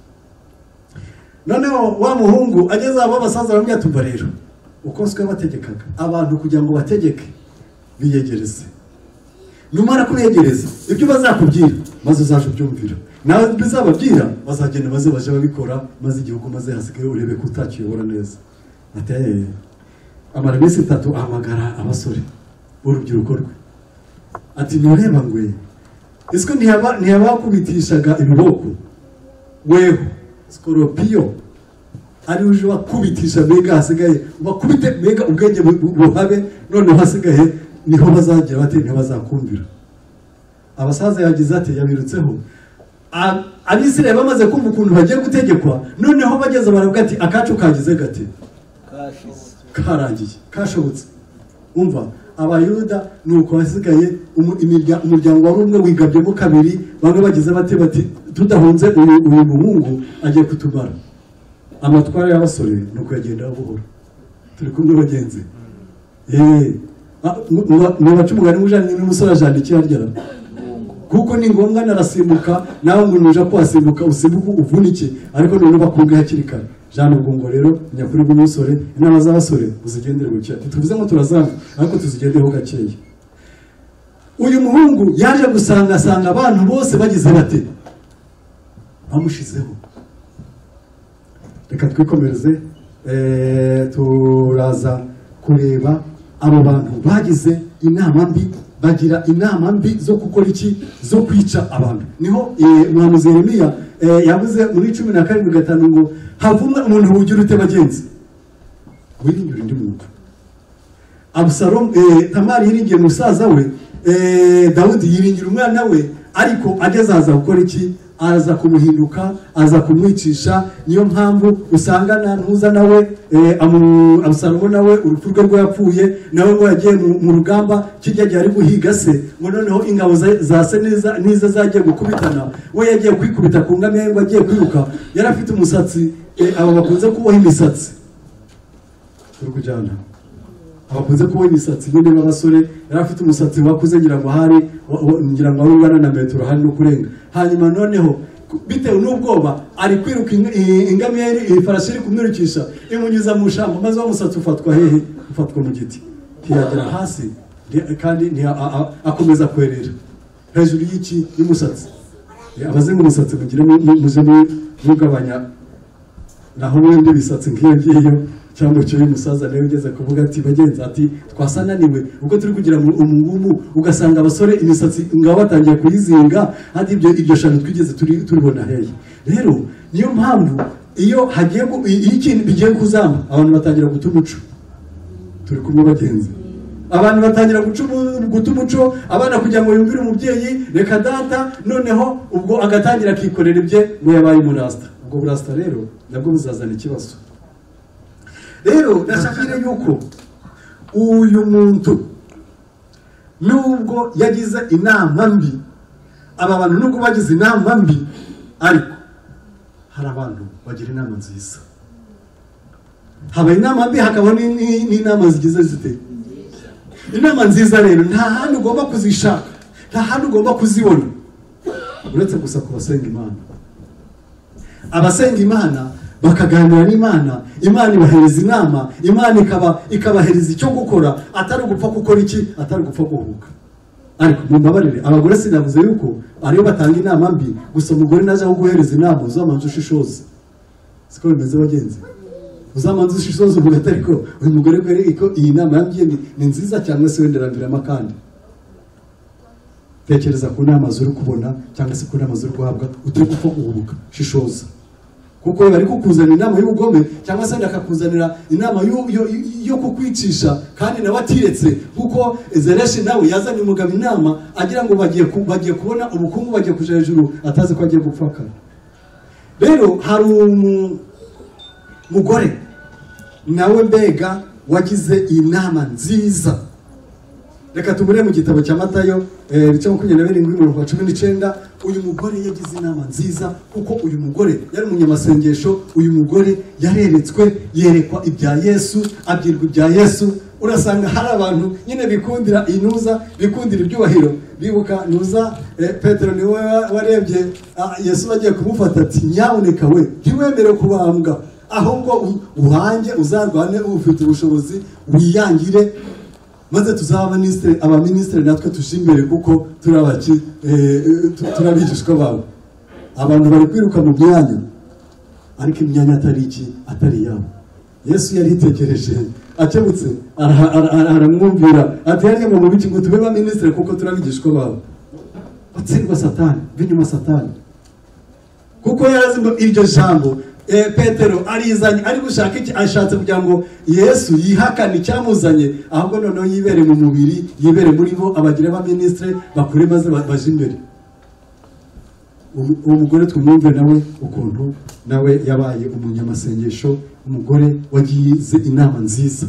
Noneho wa muhungu ageze abo abasaza baramubwira ati rero uko swe bategekaga abantu kugira ngo bategeke biyegereze, numara kuyegereza ibyo bazakubwira maze uzaje byumvira, nawe bizababwira bazagenda maze baje babikora, maze igihugu maze hasigaye urebe ko utakiyobora neza. Ati amara iminsi itatu ahamagara abasore b'urubyiruko rwe ati ntureba ngwe isiko ntiyaba ntiyabakubitishaga ibiboko weho Scorpio ari uje wakubitisha mbega hasigaye bakubite mbega ubwenge buhabe, none hasigaye niho bazagira bati ntibazakumvira. Abasaza yagize ati yabirutseho abisire bamaze kumva ukuntu bagiye gutegekwa, noneho bageze baravuga ati akacu kagize gati kashize karangiye kashobotse. Umva abayuda nuko hasigaye umuryango wari umwe wigabyemo kabiri, bamwe bagize bate bati tudahunze uyu muhungu agiye kutumara. Amatwara y'abasore nuko yagenda buhoro, turi kumwe bagenzi. Eh nubacu mugani mujanye n'umusore ajana ikirarya kuko ni ngombwa narasimbuka nawe ngo nuja kwasimbuka usimbuka uvunike, ariko none bakunga hakiri kare. Jana ubwo rero nyakuri bw'umusore inama z'abasore uzigendere gucya, tuvuze ngo turazanga ariko tuzigendeho gakeye. Uyu muhungu yaje gusanga sanga abantu bose bagize bate bamushizeho. Reka twikomereze eh turaza kureba abo bantu bagize inama mbi, bagira inama mbi zo gukora iki, zo kwica abantu. Niho umuhanuzi Yeremiya yavuze muri cumi na karindwi gatanu ngo havumwe umuntu ugira ute bagenzi wiringira indi muntu. Abusalomu Tamari yiringiye musaza we, Dawudi yiringira umwana we, ariko ageze aza gukora iki, aza kumuhinduka, aza kumwicisha. Niyo mpamvu usanga na Ntuza nawe Abusalomu nawe urupfu rwe rwo yapfuye, nawe ngo yagiye mu rugamba kijya gihe ari guhiga se, ngo noneho ingabo za se neza niza zagiye gukubitana, we yagiye kwikubita ku ngamiya ngo agiye kwiruka, yari afite umusatsi abo bakunze kuboha imisatsi turi kujyana, abakunze kuboha imisatsi nyine b'abasore, yari afite umusatsi wakuze ngira ngo hari ngira ngo ari ungana na metero hari no kurenga. Hanyuma noneho bitewe n'ubwoba ari kwiruka ingamiya ifarashi iri kumwirukisha imunyuza mu shamba, maze wa musatsi ufatwa hehe, ufatwa mu giti ntiyagera hasi, kandi akomeza kwerera hejuru y'iki y'umusatsi. abazenga umusatsi mugire muje mugabanya naho mwende bisatsi nk'iyo ngiyo cyangwa cyo umusaza nawe ugeze kuvuga ati bagenza ati twasananiwe ubwo turi kugira mu umungumu ugasanga abasore imisatsi ngabo batangiye kuyizinga hadi ibyo ibyo shano twigeze turi turibona heye rero niyo mpamvu iyo hagiye ikintu bigiye kuzamba abantu batangira gutumuco turi kumwe bagenzi abantu batangira gutumuco abana kugira ngo yumvire umubyeyi reka data noneho ubwo agatangira akikorera ibye ngo yabaye umurasta ubwo burasta rero nabwo buzazana ikibazo rero ndashakira yuko uyu muntu nubwo yagize inama mbi aba bantu nubwo bagize inama mbi ariko hari abantu bagira inama nziza haba inama mbi hakaba n'inama zigize zite inama nziza rero nta hantu ugomba kuzishaka nta hantu ugomba kuzibona uretse gusa ku basenga imana abasenga imana bakaganira n'Imana Imana ibahereza inama Imana ikaba ikabahereza icyo gukora atari gupfa gukora iki atari gupfa guhuka ariko mumbabarire abagore sinavuze yuko ariyo batanga inama mbi gusa umugore naje aho guhereza inama uzamanza ushishoze siko bimeze bagenzi uzamanza ushishoze uvuga atari ko uyu mugore kwere iko iyi nama yambye ni nziza cyangwa se wenderambiramo kandi tekereza ku nama zuri kubona cyangwa se ku nama zuri guhabwa utari gupfa guhuka shishoza kuko bari kukuzanira inama y'ubugome cyangwa se ndakakuzanira inama yo kukwicisha kandi nawe atiretse kuko Zereshi nawe yazanye umugabo inama agira ngo bagiye bagiye kubona ubukungu bagiye kuja hejuru atazi ko agiye gupfaka rero hari umugore nawe mbega wagize inama nziza reka tumure mu gitabo cya Matayo bice makumyabiri na birindwi umurongo wa cumi n'icyenda uyu mugore yagize inama nziza kuko uyu mugore yari umunyamasengesho uyu mugore yareretswe yerekwa ibya Yesu abwirwa ibya Yesu urasanga hari abantu nyine bikundira inuza bikundira ibyubahiro bibuka nuza Petero niwe warebye Yesu bagiye kumufata ati nyaboneka we ntiwemere kubambwa ahubwo uhange uzarwane ufite ubushobozi wiyangire maze tuzaba ministre aba ministre natwe tushimbere kuko turabaki turabigishwa babo abantu bari kwiruka mu myanya ariko imyanya atari iki atari yabo Yesu yari itekereje akebutse aramwumvira ati yari mu biki ngo tube ba ministre kuko turabigishwa babo batsirwa satani binyuma satani kuko yarazi ngo iryo jambo Petero arizanye ari gushaka iki ashatse kugira ngo Yesu yihakane cyamuzanye ahubwo noneho yibere mu mubiri yibere muri bo abagira ba ministre bakure maze baje imbere umugore twumve nawe ukuntu nawe yabaye umunyamasengesho umugore wagize inama nziza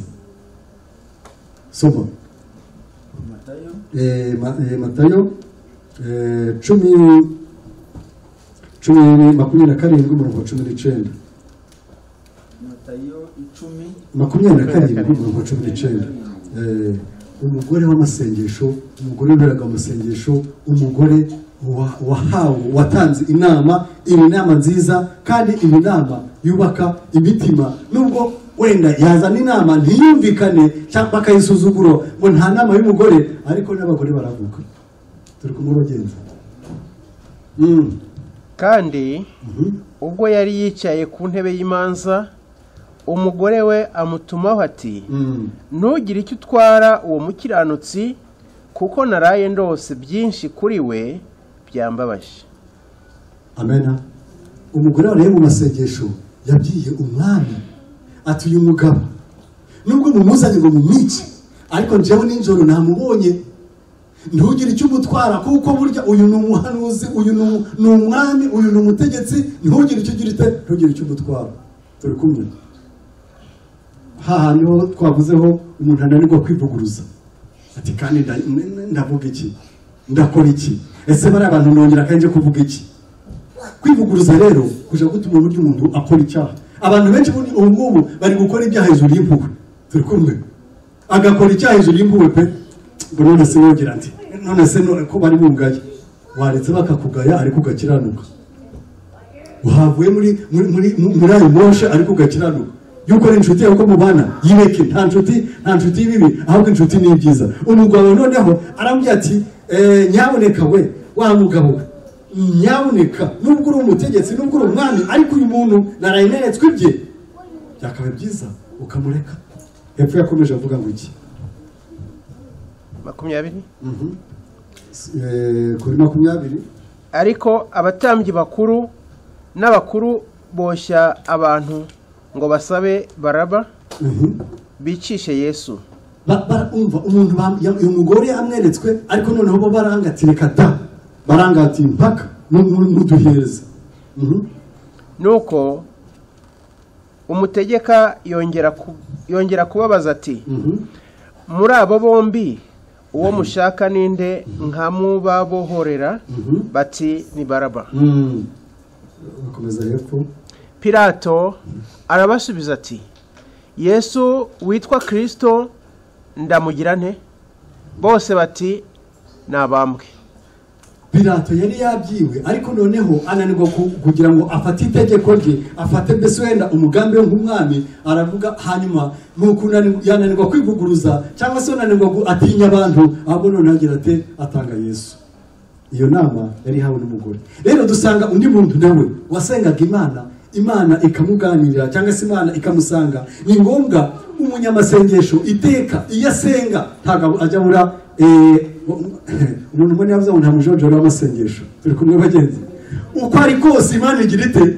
soma Matayo eh Matayo eh cumi cumi makumyabiri na karindwi umurongo wa cumi n'icyenda Matayo icumi makumyabiri na karindwi umurongo wa cumi n'icyenda umugore w'amasengesho umugore wiberaga amasengesho umugore wahawe watanze inama iyi nama nziza kandi iyi nama yubaka imitima nubwo wenda yazana inama ntiyumvikane cyangwa bakayisuzuguro ngo nta nama y'umugore ariko n'abagore baravuga turi kumwe bagenzi kandi ubwo yari yicaye ku ntebe y'imanza umugore we amutumaho ati ntugire icyo utwara uwo mukiranutsi kuko naraye ndose byinshi kuri we byambabaje amena umugore wari mu masengesho yabwiye umwami ati uyu mugabo nubwo mumuzanye ngo mumwice ariko njyewe ninjoro namubonye ntugire icyo umutwara kuko burya uyu ni umuhanuzi uyu ni umwami uyu ni umutegetsi ntugire icyo ugira ite ntugire icyo umutwara turi kumwe haha niho twavuzeho umuntu ananirwa kwivuguruza ati kandi ndavuga iki ndakora iki ese bari abantu nongera kandi kuvuga iki kwivuguruza rero kuja gutuma uburyo umuntu akora icyaha abantu benshi ubu ngubu bari gukora ibyaha hejuru y'impuhwe turi kumwe agakora icyaha hejuru y'impuhwe pe none se wogira ati none se ko bari bungaye waretse bakakugaya ariko ugakiranuka uhavuye muri muri muri ayo moshe ariko ugakiranuka yuko ari inshuti yawe ko mubana yireke nta nshuti nta nshuti y'ibibi ahubwo inshuti ni ibyiza umugabo noneho arambye ati nyaboneka we wa mugabo nyaboneka nubwo uri umutegetsi nubwo uri umwami ariko uyu muntu narayineretswe ibye byakabaye byiza ukamureka. Hepfo yakomeje avuga ngo iki? makumyabiri kuri makumyabiri. ariko abatambyi bakuru n'abakuru boshya abantu ngo basabe Baraba bicishe Yesu. Umva umuntu uyu mugore amweretswe ariko noneho bo barangatireka da barangati impaka n'uduhereza. Nuko umutegeka yongera yongera kubabaza ati muri abo bombi uwo mushaka ninde nkamubabohorera? Bati ni Baraba. Pilato arabasubiza ati Yesu witwa Kristo ndamugira nte? Bose bati nabambwe. Pilato yari yabyiwe ariko noneho ananirwa kugira ngo afate itegeko rye, afate mbese wenda umugambi we nk'umwami, aravuga hanyuma nuko yananirwa kwivuguruza cyangwa se yananirwa atinya abantu, ahubwo none agira ate atanga Yesu. Iyo nama yari hawe n'umugore. Rero dusanga undi muntu nawe wasengaga Imana, Imana ikamuganirira cyangwa se Imana ikamusanga. Ni ngombwa umunyamasengesho iteka iyo asenga ntago ajya bura eh umuntu mbone yavuze ngo nta mujojoro w'amasengesho. Turi kumwe bagenzi, uko ari kose Imana igira ite.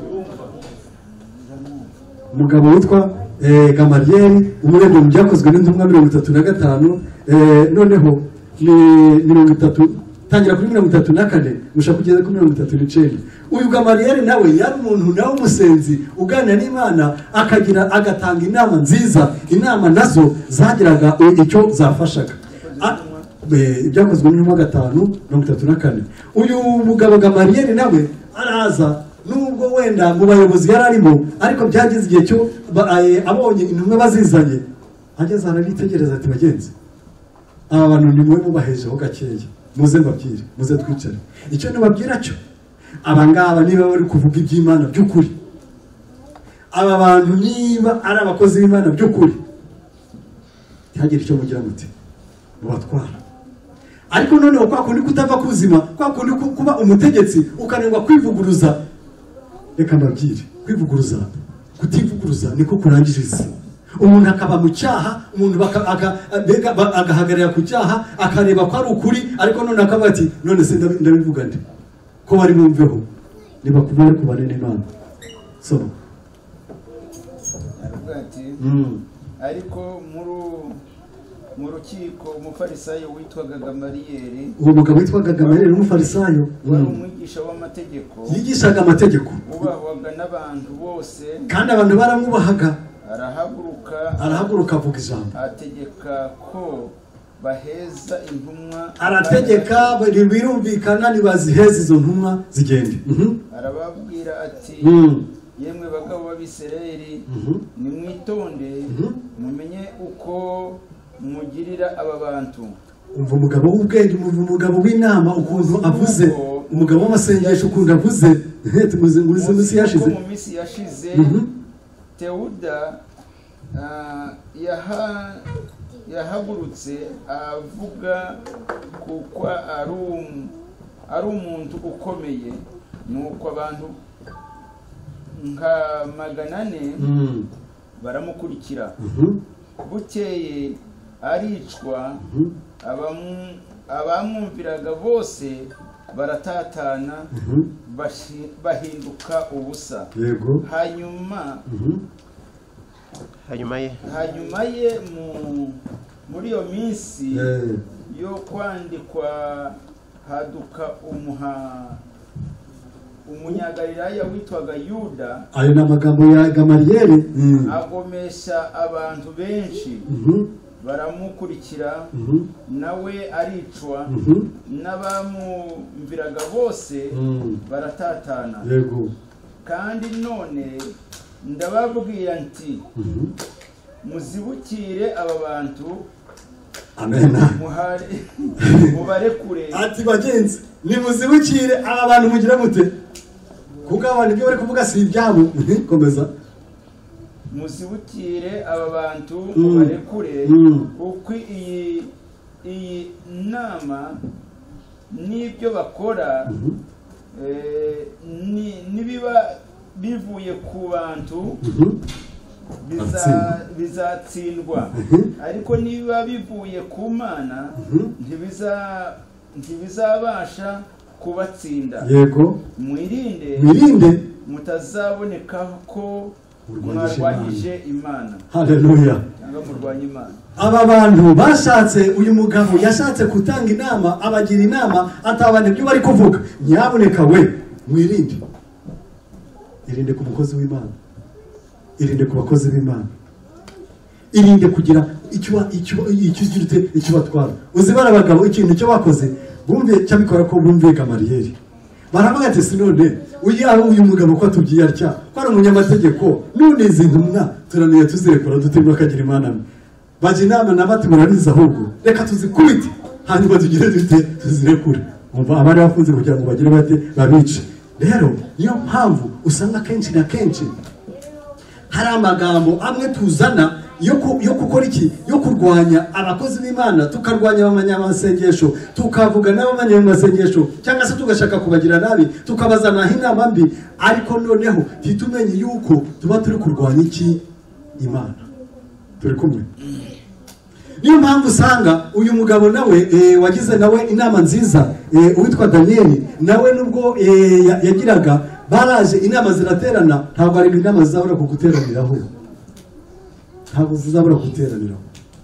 Umugabo witwa eh Gamariyeli umurego mu byakozwe n'intumwa mirongo itatu na gatanu eh noneho ni mirongo itatu tangira kuri mirongo itatu na kane mushaka kugeza kuri mirongo itatu n'icenda. Uyu Gamariyeli nawe yari umuntu nawe umusenzi uganira n'Imana, akagira agatanga inama nziza, inama nazo zagiraga icyo zafashaga. Ibyakozwe n'intumwa gatanu mirongo itatu na kane. Uyu mugabo Gamariyeli nawe araza nubwo wenda mu bayobozi yari arimo, ariko byageze igihe cyo abonye intumwa bazizanye, ageze arabitegereza ati bagenzi aba bantu ni mwe mubahejeho gakeya, muze mbabwire, muze twicare. Icyo nababwira cyo abangaba niba bari kuvuga iby'Imana by'ukuri, aba bantu niba ari abakozi b'Imana by'ukuri, ntihagire icyo mugira muti mubatwara. Ariko noneho kwa kundi kutava kuzima, kwa kundi kuba umutegetsi ukanengwa kwivuguruza, reka mbabwire, kwivuguruza kutivuguruza niko kurangije isi. Umuntu akaba mu cyaha, umuntu agahagarara ku cyaha, akareba ko ari ukuri, ariko none akaba ati none se ndabivuga nde ko bari bumveho niba kubare kubane n'Imana. So ariko muri mu rukiko umufarisayo witwaga Gamariyeli, uwo mugabo witwaga Gamariyeli umufarisayo wari umwigisha w'amategeko, yigishaga amategeko, ubahwaga n'abantu bose kandi abantu baramwubahaga. arahaguruka arahaguruka avuga ijambo, ategeka ko baheza intumwa, arategeka birumvikana nibaziheza izo ntumwa zigende. arababwira ati yemwe bagabo b'Abisirayeli, nimwitonde mumenye uko mugirira aba bantu. Umva umugabo w'ubwenge, umugabo w'inama ukuntu avuze, umugabo w'amasengesho ukuntu avuze. Tumuze muri minsi yashize, mu minsi yashize Teuda yaha yahagurutse avuga kuko ari umuntu ukomeye, nuko abantu nka magana ane baramukurikira. Bukeye aricwa, abamwumviraga bose baratatana, bahinduka ubusa. Hanyuma hanyuma ye hanyuma ye muri iyo minsi yo kwandikwa haduka umuha umunyagalilaya witwaga Yuda. Ayo na magambo ya Gamariyeli agomesha abantu benshi, baramukurikira, nawe aricwa, n'abamumviraga bose baratatana. Kandi none ndababwira nti muzibukire aba bantu, amena, mubarekure. Ati bagenzi nimuzibukire aba bantu mugira mute, kuko abantu ibyo bari kuvuga si ibyabo. Komeza. Muzibukire aba bantu mubarekure, uko iyi iyi nama n'ibyo bakora eh, ni- nibiba bivuye ku bantu biza- bizatsindwa ariko niba bivuye ku Mana ntibiza- ntibizabasha kubatsinda. yego mwirinde mwirinde mutazaboneka ko Murwanyije mwarwanyije Imana haleluya. cyangwa murwanya Imana. Aba bantu bashatse, uyu mugabo yashatse gutanga inama, abagira inama atabana ibyo bari kuvuga. Nyaboneka we mwirinde, irinde ku mukozi w'Imana, irinde ku bakozi b'Imana, irinde kugira icyo icyo icyo icyo icyo batwara. Uzi bara abagabo ikintu cyo bakoze bumve cyabikora ko bumve Gamariyeri, baravuga ati sinone uyu uyu mugabo ko atubyiye atya ko ari umunyamategeko none izi ntumwa turaniye tuzirekura dutemba akagira Imana mwe. Baje inama nabati muraniza ahubwo reka tuzikubite hanyuma tugire dute tuzirekure. Umva abari bafunze kugira ngo bagire bate babice. Rero niyo mpamvu usanga kenshi na kenshi hari amagambo amwe tuzana yo yo gukora iki, yo kurwanya abakozi b'Imana, tukarwanya abanyamasengesho, tukavuga n'abanyamasengesho cyangwa se tugashaka kubagira nabi, tukabazana inama mbi, ariko noneho ntitumenye yuko tuba turi kurwanya iki Imana. Turi kumwe. Niyo mpamvu usanga uyu mugabo nawe e, wagize nawe inama nziza e, uwitwa Daniel nawe nubwo e, yagiraga baraje inama ziraterana, ntabwo ari inama zizabura kuguteraniraho, ntabwo zizabura kuguteraniraho.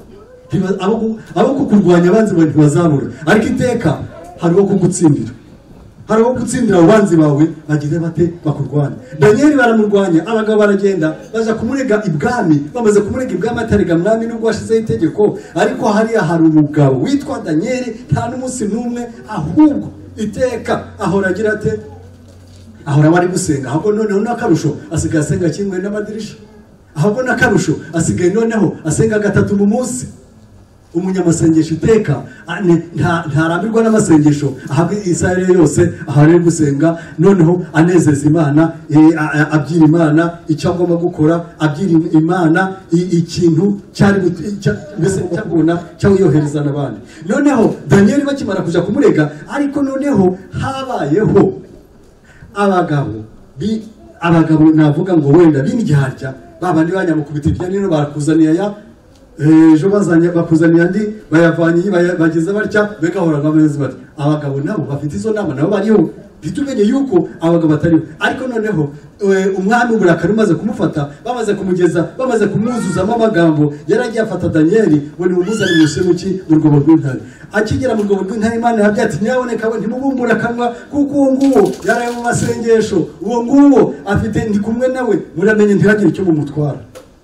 Abo abo kukurwanya abanzi bawe ntibazabura, ariko iteka hariho kugutsindira, hariho gutsindira abanzi bawe bagize bate bakurwanya. Daniel baramurwanya, abagabo baragenda baza kumurega ibwami, bamaze kumurega ibwami atarega mwami nubwo washizeho itegeko, ariko hariya hari umugabo witwa Daniel nta n'umunsi n'umwe ahubwo iteka ahora agira ate, ahora bari gusenga. Ahubwo noneho n'akarusho asigaye asenga kimwe n'amadirisha, ahubwo n'akarusho asigaye noneho asenga gatatu mu munsi. Umunyamasengesho iteka ntarambirwa n'amasengesho, ahabwe Israel yose ahari gusenga, noneho anezeza Imana, abyira Imana icyo agomba gukora, abyira Imana ikintu cyari mbese cyabona cyawiyohereza n'abandi. Noneho Daniel bakimara kuja kumurega, ariko noneho habayeho abagabo bi abagabo navuga ngo wenda b'indyarya, babandi banyamukubita ibya nino barakuzaniye ya ejo bazanye bakuzaniye andi bayavanye bagize batya begahora ngameze bati. Abagabo nabo bafite izo nama nabo bariho, bitumenye yuko abagabo batariho. Ariko noneho umwami uburakari umaze kumufata, bamaze kumugeza, bamaze kumwuzuzamo amagambo, yaragiye afata Daniel ngo ni umuzane mu semuki mu rwobo rw'intare. Akigera mu rwobo rw'intare Imana yabwiye ati nyaboneka we ntimubumbura akanwa, kuko uwo nguwo yaraye mu masengesho, uwo nguwo afite ndi kumwe nawe, muramenye ntihagire icyo mumutwara.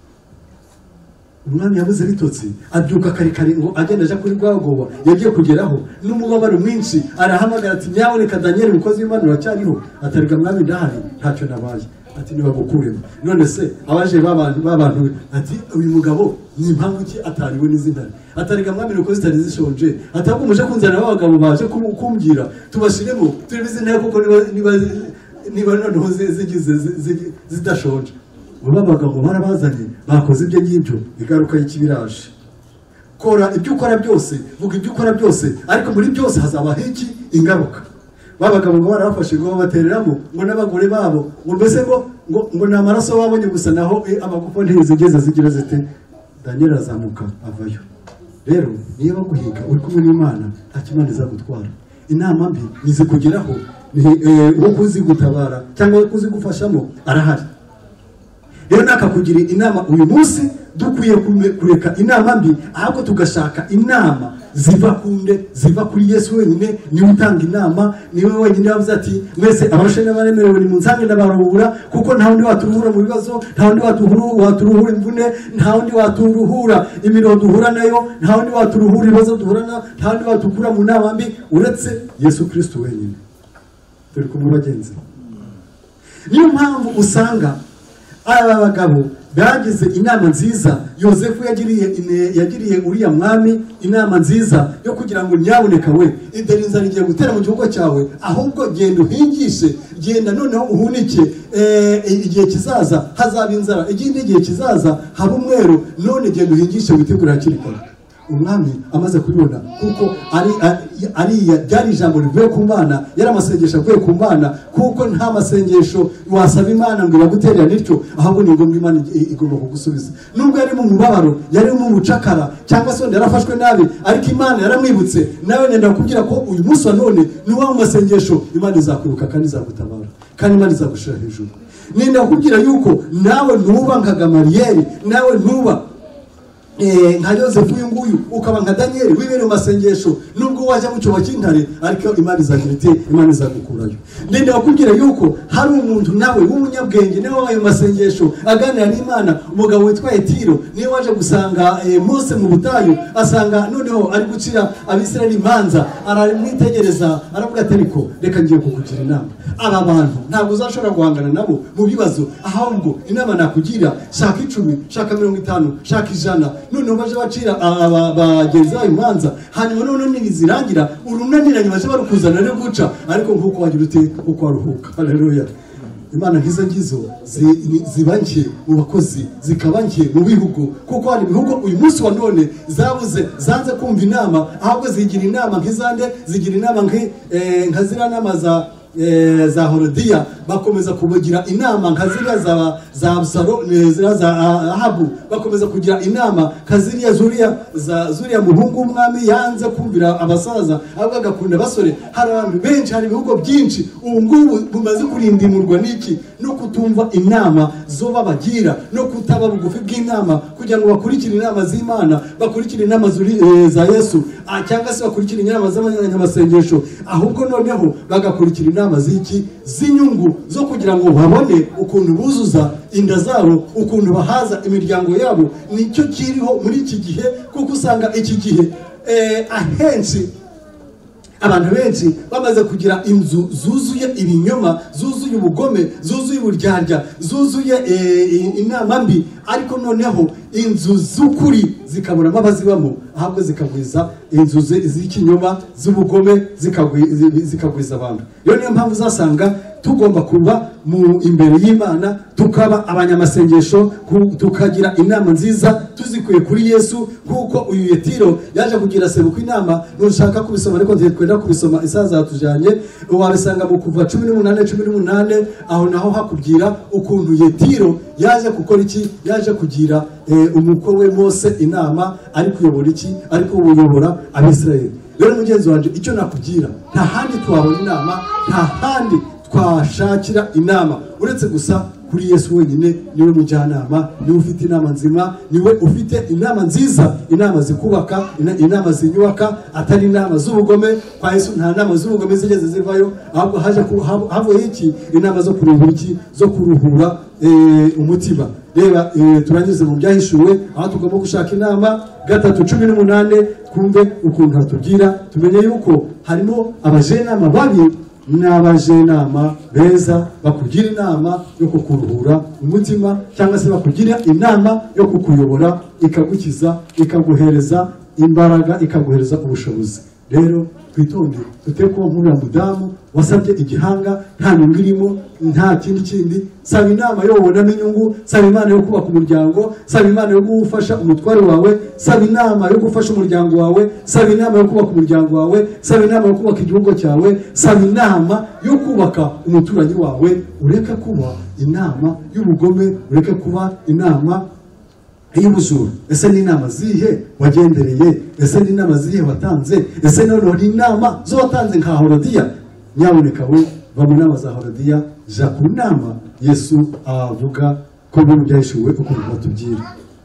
Umwami yabuze bitotsi, abyuka kare kare ngo agenda aja kuri rwagoba, yagiye kugeraho n'umubabaro mwinshi, arahamagara ati nyaboneka Daniel umukozi w'Imana uracyariho? Atariga mwami ndahari, ntacyo nabaye. Ati nibagukuremo. None se abaje babantu babantu ati uyu mugabo ni impamvu ki atariwe n'izintare? Atariga mwami nuko zitari zishonje, atabwo muje kunzana abagabo baje kumbwira tubashiremo turi bizintare kuko niba niba noneho zigize zidashonje. Ubu abagabo barabazanye bakoze ibyo ngibyo, igaruka y'ikibiraje. Kora ibyo ukora byose, vuga ibyo ukora byose, ariko muri byose hazaba iki ingaruka. Babagabo ngo barafashe ngo batereramo ngo n'abagore babo ngo mbese ngo ngo namaraso babonye gusa, naho amagufa ntizigeze zigira zite. Daniel azamuka avayo. Rero niyo baguhiga uri kumwe n'Imana ntakimana izagutwara. Inama mbi nize kugeraho wo kuzi gutabara cyangwa kuzi gufashamo arahari. Rero nakakugira inama uyu munsi dukwiye kureka inama mbi, ahubwo tugashaka inama ziva kunde, ziva kuri Yesu wenyine. Niwe utanga inama, niwe wenyine yavuze ati mwese abashe n'abaremerewe ni munsange n'abaruhura, kuko nta wundi waturuhura mu bibazo, nta wundi waturuhura waturuhura imvune, nta wundi waturuhura imiro duhura nayo, nta wundi waturuhura ibibazo duhura na, nta wundi watukura mu nama mbi uretse Yesu Kristo wenyine. Turi kumwe bagenzi. Niyo mpamvu usanga aba bagabo bagize inama nziza. Yosefu yagiriye yagiriye uriya mwami inama nziza yo kugira ngo nyaboneka we ideri nzara igiye gutera mu gihugu cyawe, ahubwo genda uhingishe, genda noneho uhunike, igihe kizaza hazaba inzara, igindi gihe kizaza haba umwero, none genda uhingishe witegura hakiri kare. umwami amaze kubibona kuko ari ari ryari ijambo rivuye ku Mana, yari amasengesho avuye ku Mana, kuko nta masengesho wasaba Imana ngo iraguterera nityo, ahubwo ni ngombwa Imana igomba kugusubiza. Nubwo yari mu mubabaro, yari mu bucakara cyangwa se yarafashwe nabi, ariko Imana yaramwibutse. Nawe nenda kubwira ko uyu munsi wa none ni wa masengesho Imana izakwibuka kandi izagutabara, kandi Imana izagushira hejuru. Nenda kubwira yuko nawe nuba nka Gamariyeli, nawe nuba Eh, nka Yosefu uyu nguyu, ukaba nka Daniel wibere mu masengesho, nubwo wajya mu cyobo cy'intare, ariko Imana izagira ite, Imana izagukurayo. Ndende bakubwira yuko hari umuntu nawe w'umunyabwenge, nawe wabaye mu masengesho aganira n'Imana, umugabo witwa Etiro, niwe waje gusanga eh, Mose mu butayu, asanga noneho ari gucira Abisirayeli imanza, aramwitegereza aravuga ati ariko reka ngiye kukugira inama. Aba bantu ntabwo uzashobora guhangana nabo mu bibazo, ahubwo inama nakugira, shaka icumi, shaka mirongo itanu, shaka ijana, none baje bacira bageza imanza, hanyuma none nibizirangira urunaniranye baje barukuzana no guca, ariko nkuko wagira ute uko waruhuka. Haleluya. Imana ngizo ngizo zibanke mu bakozi, zikabanke mu bihugu, kuko hari bihugu uyu munsi wa none zabuze, zanze kumva inama, ahubwo zigira inama nk'izande, zigira inama nkazira nama za Eh, za Herodiya, bakomeza kubagira inama nkaziriya za za Absalo, zira za Ahabu, bakomeza kugira inama kaziriya zuriya za zuriya muhungu umwami yanze kumvira abasaza, ahubwo agakunda basore. Hari abantu benshi, hari ibihugu byinshi ubu ngubu bumaze kurindimurwa n'iki, no kutumva inama zo babagira, no kutaba bugufi bw'inama, kugira ngo bakurikire inama z'Imana, bakurikire inama zuri eh, za Yesu, ah, cyangwa se bakurikire inama z'abanyamasengesho, ahubwo noneho bagakurikira inama z'iki, z'inyungu, zo kugira ngo babone ukuntu buzuza inda zabo, ukuntu bahaza imiryango yabo. Nicyo kiriho muri iki gihe, kuko usanga iki gihe eh, ahenshi abantu benshi bamaze kugira inzu zuzuye ibinyoma, zuzuye ubugome, zuzuye uburyarya, zuzuye e, inama mbi, ariko noneho inzu z'ukuri zikaburamo abazibamo, ahubwo zikagwiza inzu z'ikinyoma, z'ubugome, zikagwiza abantu. Iyo niyo mpamvu uzasanga tugomba kuba mu imbere y'Imana, tukaba abanyamasengesho, tukagira inama nziza tuzikuye kuri Yesu, kuko uyu Yetiro yaje kugira seruko inama. Nushaka kubisoma ariko twenda kubisoma isaha zatujanye, wabisanga mu Kuva cumi n'umunane cumi n'umunane, aho naho hakubwira ukuntu Yetiro yaje gukora iki, yaje kugira eh, umukwe we Mose inama, ari kuyobora iki, ari kuyobora Abisirayeli. Rero mugenzi wanje, icyo nakubwira, nta handi twabona inama, nta handi twashakira inama uretse gusa kuri Yesu wenyine. Niwe mujyanama, niwe ufite inama nzima, niwe ufite inama nziza, inama zikubaka, inama zinyubaka, atari inama z'ubugome. Kwa Yesu nta nama z'ubugome zigeze zivayo, ahubwo haje havuye iki, inama zo kuruhura iki, zo kuruhura eh, umutima. Reba eh, turangize mu byahishuwe, aho tugomba gushaka inama gatatu cumi n'umunane, kumve ukuntu hatubwira, tumenye yuko harimo abajenama babi n'abajenama beza, bakugira inama yo kukuruhura umutima, cyangwa se bakugira inama yo kukuyobora, ikagukiza, ikaguhereza imbaraga, ikaguhereza ubushobozi. Rero twitonde, tutekuwa nk'uriya mudamu wasabye igihanga, nta nyungu irimo, nta kindi kindi. Saba inama yo wabonamo inyungu, saba Imana yo kubaka umuryango, saba Imana yo gufasha umutware wawe, saba inama yo gufasha umuryango wawe, saba inama yo kubaka umuryango wawe, saba inama yo kubaka igihugu cyawe, saba inama yo kubaka umuturanyi wawe. Ureke kuba inama y'ubugome, ureke kuba inama y'ubujura. Ese ni inama zihe wagendereye? Ese ni inama zihe watanze? Ese noneho ni inama zo watanze nka Herodiya? Nyaboneka we, va mu nama za Herodiya, ja ku nama Yesu avuga ko bino byahishuwe ukuntu batubwira.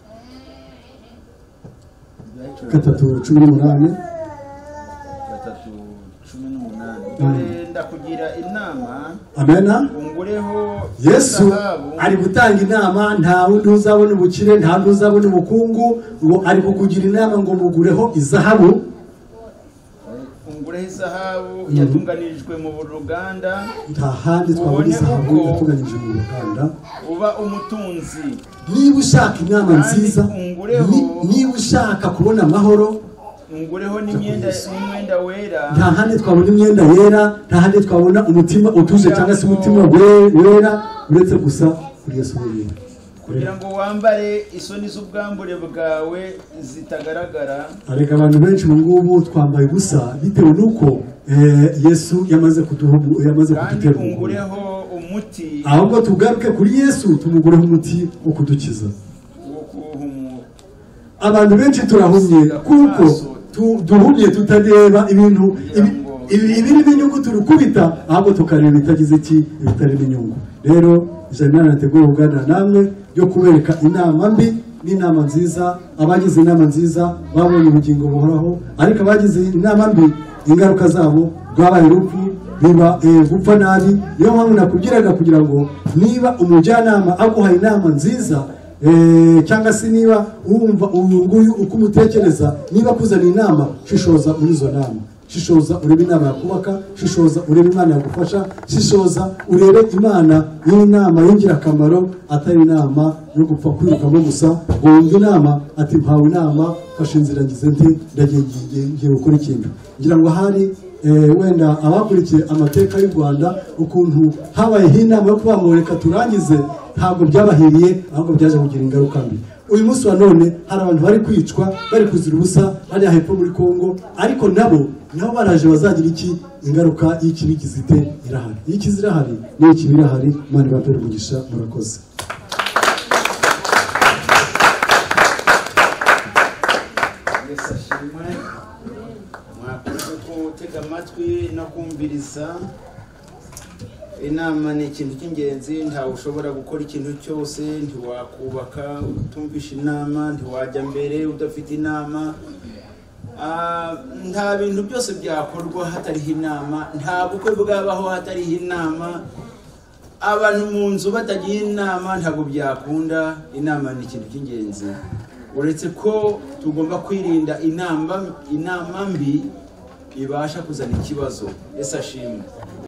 gatatu cumi n'umunane gatatu cumi n'umunane, ndakugira inama. Amena. Ungureho Yesu ari gutanga inama, nta wundi uzabona ubukire, nta wundi uzabona ubukungu, ngo ari kukugira inama ngo mugureho izahabu. Ungureho izahabu yatunganirijwe mu ruganda, nta handi twabona izahabu yatunganirijwe mu ruganda. Uba umutunzi. Niba ushaka inama nziza, niba ushaka kubona amahoro, ungureho n'imyenda n'umwenda wera. Nta handi twabona imyenda yera, nta handi twabona umutima utuje cyangwa se umutima wera, uretse gusa kuri Yesu wenyine. kugira ngo wambare isoni z'ubwambure bwawe zitagaragara. Ariko abantu benshi mu ngubu twambaye ubusa bitewe nuko Yesu yamaze kuduhugu yamaze kudutera ungureho umuti. Ahubwo tugaruke kuri Yesu tumugureho umuti wo kudukiza. Abantu benshi turahumye kuko duhumye tutareba ibintu ibiri binyungu turukubita, ahubwo tukareba bitagize iki ibitari binyungu. Rero ijana nateguye kuganira namwe yo kubereka inama mbi n'inama nziza. Abagize inama nziza babonye ubugingo buhoraho, ariko abagize inama mbi ingaruka zabo rwabaye urupfu, biba gupfa nabi. Niyo mpamvu nakubwiraga kugira ngo niba umujyanama aguhaye inama nziza cyangwa se niba wumva uyu nguyu uko umutekereza, niba kuzana inama, shishoza muri izo nama. Shishoza urebe inama yakubaka, shishoza urebe Imana yagufasha, shishoza urebe Imana y'inama y'ingirakamaro, atari inama yo gupfa kwirukamo gusa. Wumva inama ati mpawe inama, fashe inzira ngize nti ndagiye ngiye gukora ikintu. Ngira ngo hari wenda abakurikiye amateka y'u Rwanda ukuntu habayeho inama yo kubamureka turangize, ntabwo byabahiriye, ahubwo byaje kugira ingaruka mbi. Uyu munsi wa none hari abantu bari kwicwa, bari kuzira ubusa hariya hepfo muri Kongo, ariko nabo nabo baraje bazagira iki ingaruka y'ikibi kizite irahari. Iyo ikizi irahari niyo ikibi irahari. Imana ibapere umugisha, murakoze. Mwakoze gutega amatwi no kumviriza. Inama ni ikintu cy'ingenzi. Ntawe ushobora gukora ikintu cyose, ntiwakubaka utumvisha inama, ntiwajya mbere udafite inama. Nta bintu byose byakorwa hatariho inama, nta bukwe bwabaho hatariho inama. Abantu mu nzu batagiye inama ntabwo byakunda. Inama ni ikintu cy'ingenzi, uretse ko tugomba kwirinda inama inama mbi ibasha kuzana ikibazo. Yesu ashimwe.